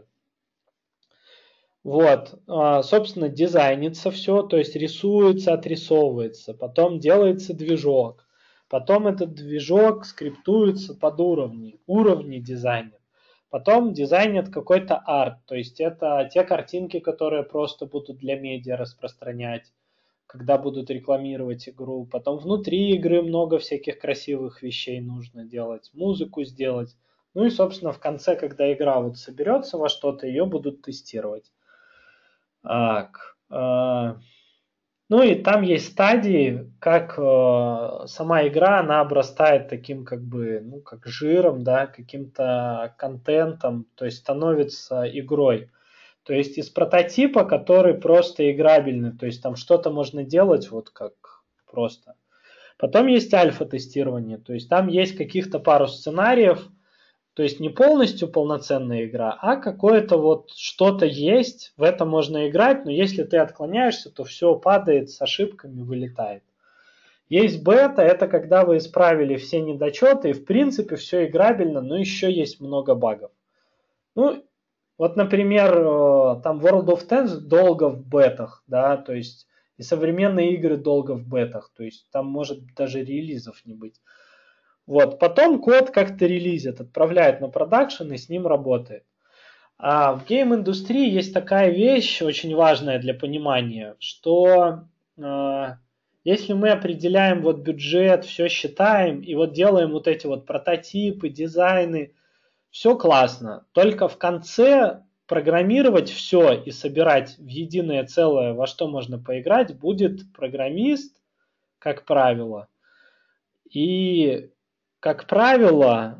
Вот, а, собственно, дизайнится все, то есть рисуется, отрисовывается, потом делается движок. Потом этот движок скриптуется под уровни, уровни дизайнят. Потом дизайнят какой-то арт, то есть это те картинки, которые просто будут для медиа распространять, когда будут рекламировать игру. Потом внутри игры много всяких красивых вещей нужно делать, музыку сделать. Ну и, собственно, в конце, когда игра вот соберется во что-то, ее будут тестировать. Так, Ну и там есть стадии, как э, сама игра, она обрастает таким как бы, ну, как жиром, да, каким-то контентом, то есть становится игрой. То есть из прототипа, который просто играбельный, то есть там что-то можно делать вот как просто. Потом есть альфа-тестирование, то есть там есть каких-то пару сценариев, то есть не полностью полноценная игра, а какое-то вот что-то есть, в это можно играть, но если ты отклоняешься, то все падает с ошибками, вылетает. Есть бета, это когда вы исправили все недочеты, и в принципе все играбельно, но еще есть много багов. Ну, вот, например, э, там World of Tanks долго в бетах, да, то есть и современные игры долго в бетах, то есть там может даже релизов не быть. Вот, потом код как-то релизят, отправляют на продакшн и с ним работает. А в гейм-индустрии есть такая вещь, очень важная для понимания, что э, если мы определяем вот бюджет, все считаем и вот делаем вот эти вот прототипы, дизайны, все классно. Только в конце программировать все и собирать в единое целое, во что можно поиграть, будет программист, как правило. И, как правило,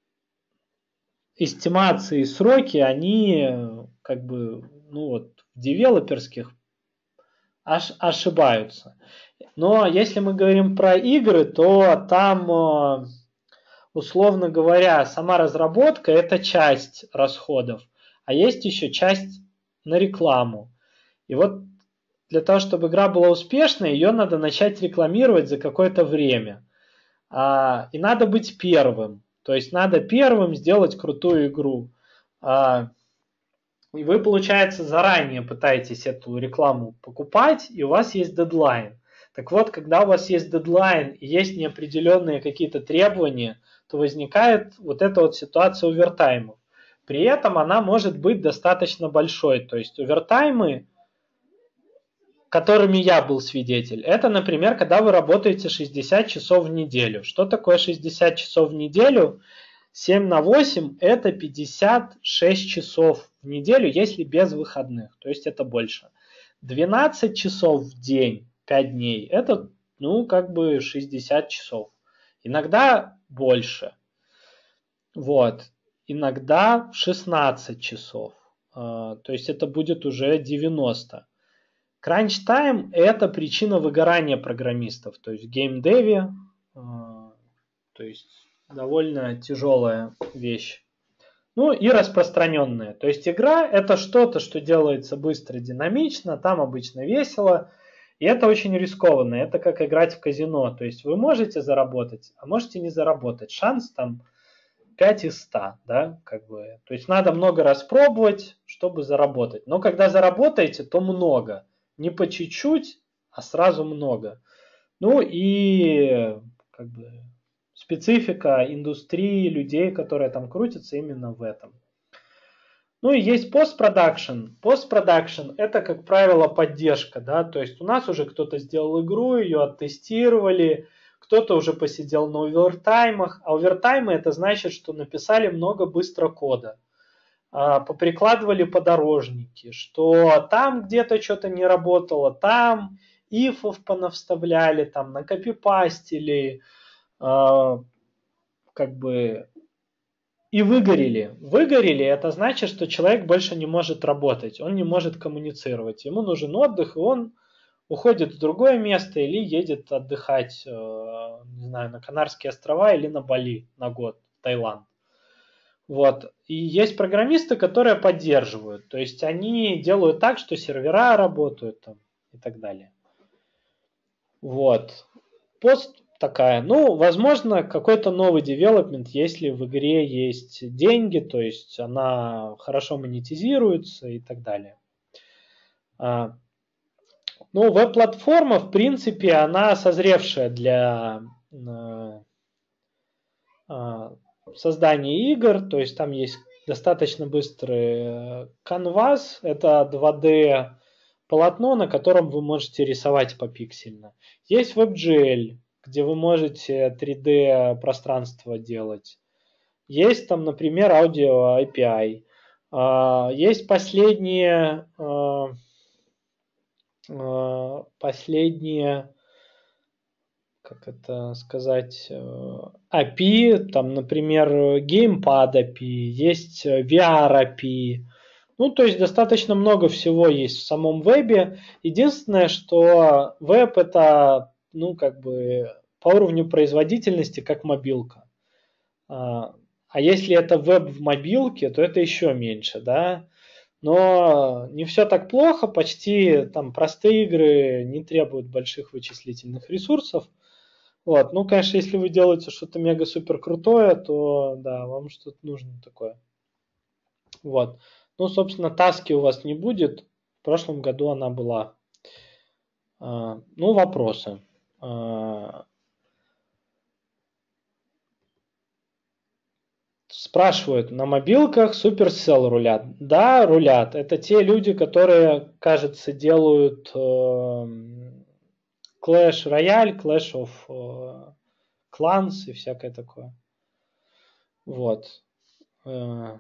эстимации и сроки, они как бы, ну вот, в девелоперских ош- ошибаются. Но если мы говорим про игры, то там, э, условно говоря, сама разработка – это часть расходов, а есть еще часть на рекламу. И вот для того, чтобы игра была успешной, ее надо начать рекламировать за какое-то время. А, и надо быть первым. То есть надо первым сделать крутую игру. А, и вы, получается, заранее пытаетесь эту рекламу покупать, и у вас есть дедлайн. Так вот, когда у вас есть дедлайн и есть неопределенные какие-то требования, то возникает вот эта вот ситуация овертаймов. При этом она может быть достаточно большой. То есть овертаймы, которыми я был свидетель, это, например, когда вы работаете шестьдесят часов в неделю. Что такое шестьдесят часов в неделю? семь на восемь это пятьдесят шесть часов в неделю, если без выходных, то есть это больше. двенадцать часов в день, пять дней, это, ну, как бы шестьдесят часов. Иногда больше. Вот. Иногда шестнадцать часов. То есть это будет уже девяносто. Crunch time – это причина выгорания программистов. То есть в геймдеве, то есть довольно тяжелая вещь. Ну и распространенная. То есть игра – это что-то, что делается быстро, динамично, там обычно весело, и это очень рискованно. Это как играть в казино. То есть вы можете заработать, а можете не заработать. Шанс там пять из ста, да, как бы. То есть надо много раз пробовать, чтобы заработать. Но когда заработаете, то много. Не по чуть-чуть, а сразу много. Ну и как бы специфика индустрии, людей, которые там крутятся, именно в этом. Ну и есть постпродакшн. Постпродакшн это, как правило, поддержка, да, то есть у нас уже кто-то сделал игру, ее оттестировали, кто-то уже посидел на овертаймах, а овертаймы это значит, что написали много быстро кода, поприкладывали подорожники, что там где-то что-то не работало, там ифов понавставляли, там накопипастили, как бы и выгорели. Выгорели это значит, что человек больше не может работать, он не может коммуницировать. Ему нужен отдых, и он уходит в другое место или едет отдыхать, не знаю, на Канарские острова или на Бали на год, в Таиланд. Вот. И есть программисты, которые поддерживают. То есть они делают так, что сервера работают там, и так далее. Вот. Пост такая. Ну, возможно, какой-то новый девелопмент, если в игре есть деньги, то есть она хорошо монетизируется и так далее. А, ну, веб-платформа, в принципе, она созревшая для а, а, создания игр, то есть там есть достаточно быстрый канвас, это два дэ полотно, на котором вы можете рисовать попиксельно. Есть WebGL, где вы можете три дэ пространство делать. Есть там, например, аудио эй пи ай. Есть последние последние, как это сказать, эй пи ай, там, например, Gamepad эй пи ай, есть ви ар эй пи ай. Ну, то есть достаточно много всего есть в самом вебе. Единственное, что веб это, ну, как бы по уровню производительности, как мобилка. А если это веб в мобилке, то это еще меньше, да. Но не все так плохо, почти там простые игры не требуют больших вычислительных ресурсов. Вот. Ну, конечно, если вы делаете что-то мега-супер крутое, то да, вам что-то нужно такое. Вот. Ну, собственно, таски у вас не будет. В прошлом году она была. А, ну, вопросы. А, спрашивают, на мобилках Supercell рулят? Да, рулят. Это те люди, которые, кажется, делают э, Clash Royale, Clash of э, Clans и всякое такое. Вот. Э,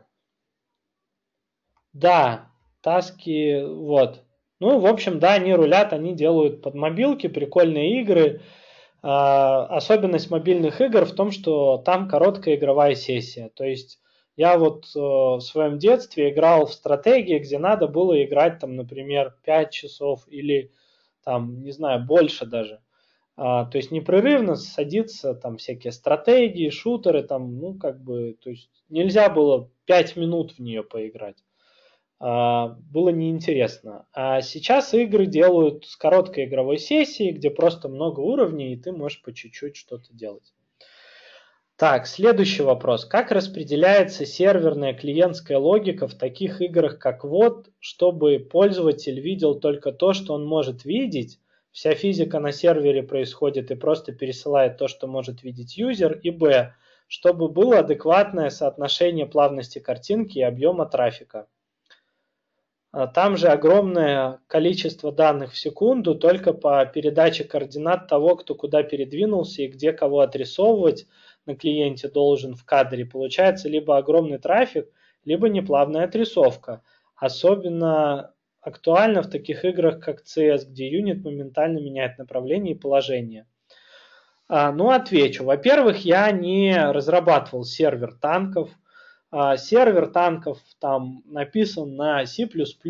да, таски, вот. Ну, в общем, да, они рулят, они делают под мобилки прикольные игры. А, особенность мобильных игр в том, что там короткая игровая сессия. То есть я вот э, в своем детстве играл в стратегии, где надо было играть, там, например, пять часов или, там, не знаю, больше даже. А, то есть непрерывно садиться, там, всякие стратегии, шутеры, там, ну, как бы, то есть нельзя было пять минут в нее поиграть. Было неинтересно. А сейчас игры делают с короткой игровой сессией, где просто много уровней, и ты можешь по чуть-чуть что-то делать. Так, следующий вопрос. Как распределяется серверная клиентская логика в таких играх, как вот, чтобы пользователь видел только то, что он может видеть, вся физика на сервере происходит и просто пересылает то, что может видеть юзер, и б, чтобы было адекватное соотношение плавности картинки и объема трафика. Там же огромное количество данных в секунду только по передаче координат того, кто куда передвинулся и где кого отрисовывать на клиенте должен в кадре. Получается либо огромный трафик, либо неплавная отрисовка. Особенно актуально в таких играх, как си эс, где юнит моментально меняет направление и положение. А, ну, отвечу. Во-первых, я не разрабатывал сервер танков. А, сервер танков там написан на C++.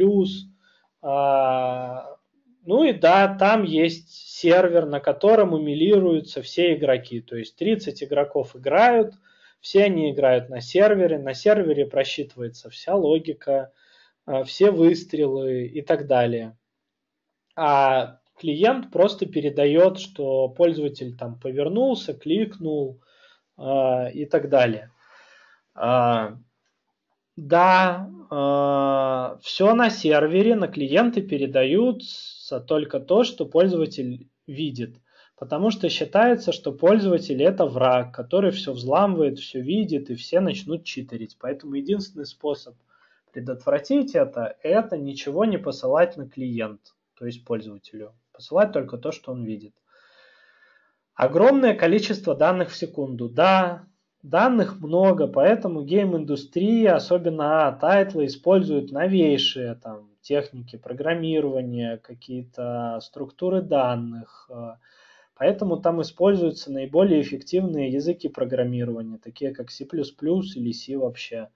А, ну и да, там есть сервер, на котором эмулируются все игроки. То есть тридцать игроков играют, все они играют на сервере. На сервере просчитывается вся логика, все выстрелы и так далее. А клиент просто передает, что пользователь там повернулся, кликнул э, и так далее. Э, да, э, все на сервере, на клиенты передаются только то, что пользователь видит. Потому что считается, что пользователь это враг, который все взламывает, все видит, и все начнут читерить. Поэтому единственный способ предотвратить это, это ничего не посылать на клиент, то есть пользователю. Посылать только то, что он видит. Огромное количество данных в секунду. Да, данных много, поэтому гейм-индустрия, особенно тайтлы, используют новейшие там, техники программирования, какие-то структуры данных. Поэтому там используются наиболее эффективные языки программирования, такие как C++ или C вообще.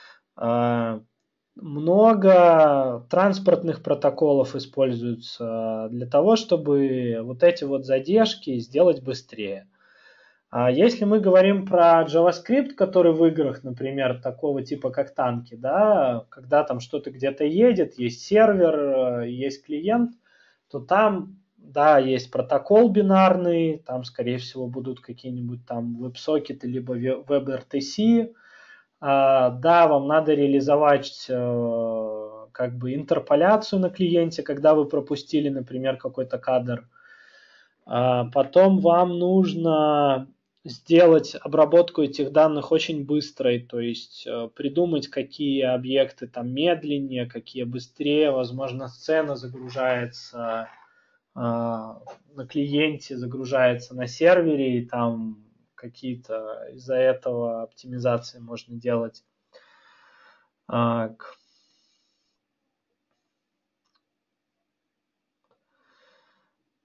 Много транспортных протоколов используются для того, чтобы вот эти вот задержки сделать быстрее. А если мы говорим про JavaScript, который в играх, например, такого типа как танки, да, когда там что-то где-то едет, есть сервер, есть клиент, то там, да, есть протокол бинарный, там, скорее всего, будут какие-нибудь там WebSocket либо WebRTC. А, да, вам надо реализовать э, как бы интерполяцию на клиенте, когда вы пропустили, например, какой-то кадр. А потом вам нужно сделать обработку этих данных очень быстрой, то есть э, придумать, какие объекты там медленнее, какие быстрее, возможно, сцена загружается э, на клиенте, загружается на сервере, и там какие-то из-за этого оптимизации можно делать. Так.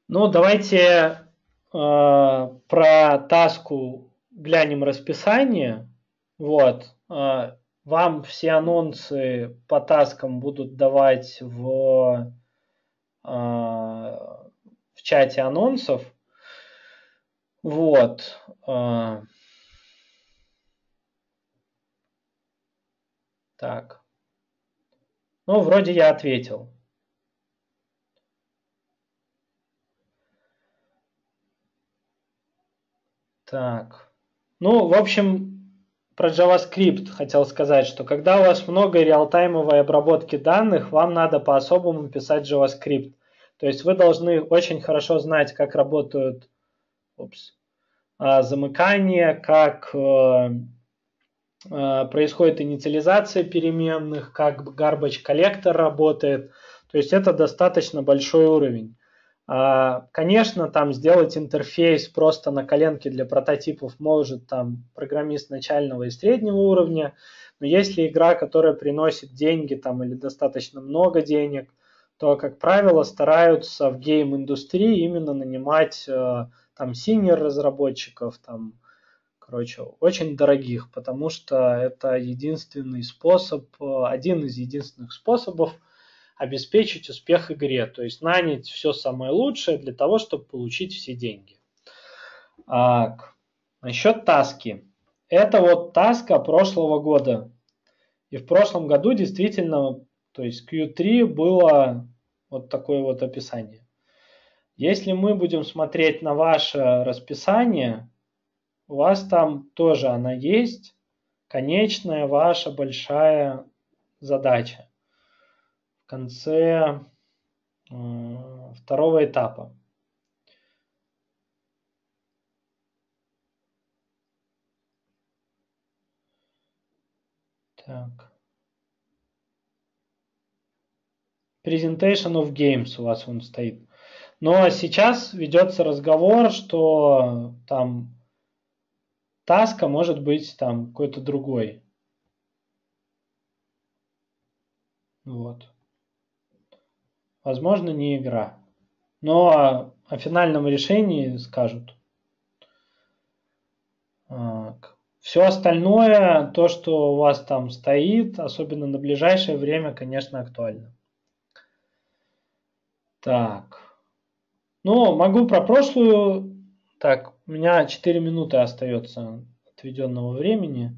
Ну, давайте э, про таску глянем расписание. Вот. Э, вам все анонсы по таскам будут давать в, э, в чате анонсов. Вот. Э, так. Ну, вроде я ответил. Так. Ну, в общем, про JavaScript хотел сказать, что когда у вас много реалтаймовой обработки данных, вам надо по-особому писать JavaScript. То есть вы должны очень хорошо знать, как работают упс, замыкания, как э, э, происходит инициализация переменных, как garbage коллектор работает. То есть это достаточно большой уровень. Конечно, там сделать интерфейс просто на коленке для прототипов может там программист начального и среднего уровня, но если игра, которая приносит деньги там или достаточно много денег, то, как правило, стараются в гейм-индустрии именно нанимать э, там синьор разработчиков, там, короче, очень дорогих, потому что это единственный способ, э, один из единственных способов обеспечить успех игре, то есть нанять все самое лучшее для того, чтобы получить все деньги. А, насчет таски. Это вот таска прошлого года. И в прошлом году действительно, то есть кью три было вот такое вот описание. Если мы будем смотреть на ваше расписание, у вас там тоже она есть, конечная ваша большая задача в конце э, второго этапа. Так. Presentation of Games у вас он стоит. Но сейчас ведется разговор, что там таска может быть там какой-то другой. Вот. Возможно, не игра. Но о, о финальном решении скажут. Так. Все остальное, то, что у вас там стоит, особенно на ближайшее время, конечно, актуально. Так. Ну, могу про прошлую. Так, у меня четыре минуты остается отведенного времени.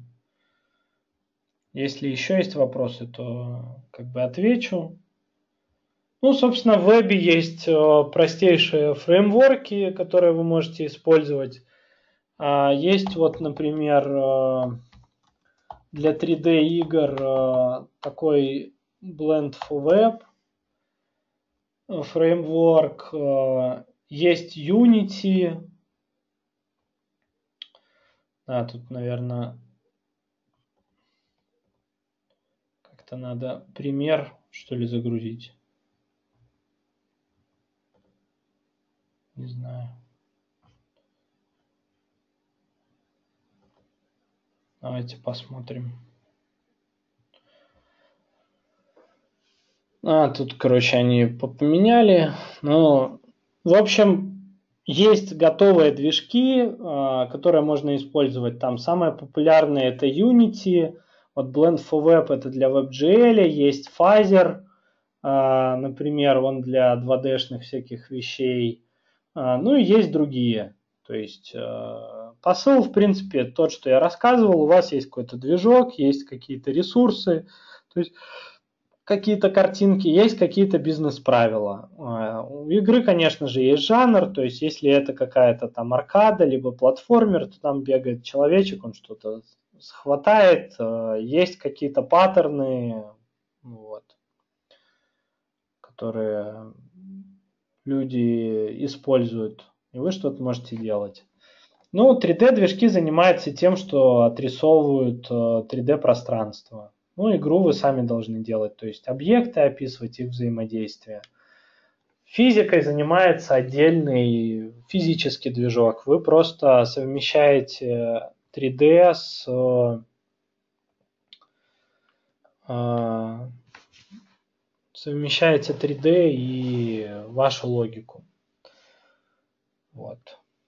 Если еще есть вопросы, то как бы отвечу. Ну, собственно, в вебе есть простейшие фреймворки, которые вы можете использовать. Есть вот, например, для три дэ игр такой Blend for Web фреймворк. Есть Unity. А, тут, наверное, как-то надо пример, что ли, загрузить. Не знаю. Давайте посмотрим. А, тут, короче, они поменяли. Ну, в общем, есть готовые движки, которые можно использовать. Там самые популярные это Unity, вот Blend for Web это для WebGL, есть Phaser, например, он для два дэ-шных всяких вещей. Ну и есть другие. То есть посыл, в принципе, тот, что я рассказывал, у вас есть какой-то движок, есть какие-то ресурсы, то есть какие-то картинки, есть какие-то бизнес-правила. У игры, конечно же, есть жанр, то есть если это какая-то там аркада, либо платформер, то там бегает человечек, он что-то схватает, есть какие-то паттерны, вот, которые люди используют, и вы что-то можете делать. Ну, три дэ-движки занимаются тем, что отрисовывают три дэ-пространство. Ну, игру вы сами должны делать, то есть объекты описывать, их взаимодействие. Физикой занимается отдельный физический движок. Вы просто совмещаете три дэ с совмещаете три дэ и вашу логику. Вот.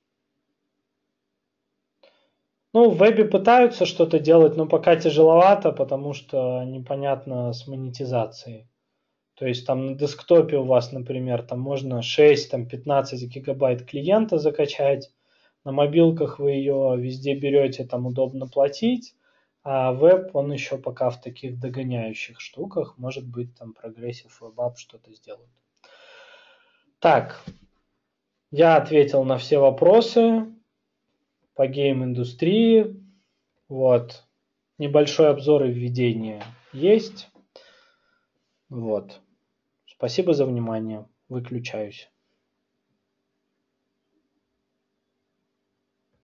Ну, в вебе пытаются что-то делать, но пока тяжеловато, потому что непонятно с монетизацией. То есть там на десктопе у вас, например, там можно шесть, там пятнадцать гигабайт клиента закачать. На мобилках вы ее везде берете, там удобно платить. А веб, он еще пока в таких догоняющих штуках. Может быть, там Progressive Web App что-то сделает. Так, я ответил на все вопросы по гейм-индустрии. Вот. Небольшой обзор и введение есть. Вот. Спасибо за внимание. Выключаюсь.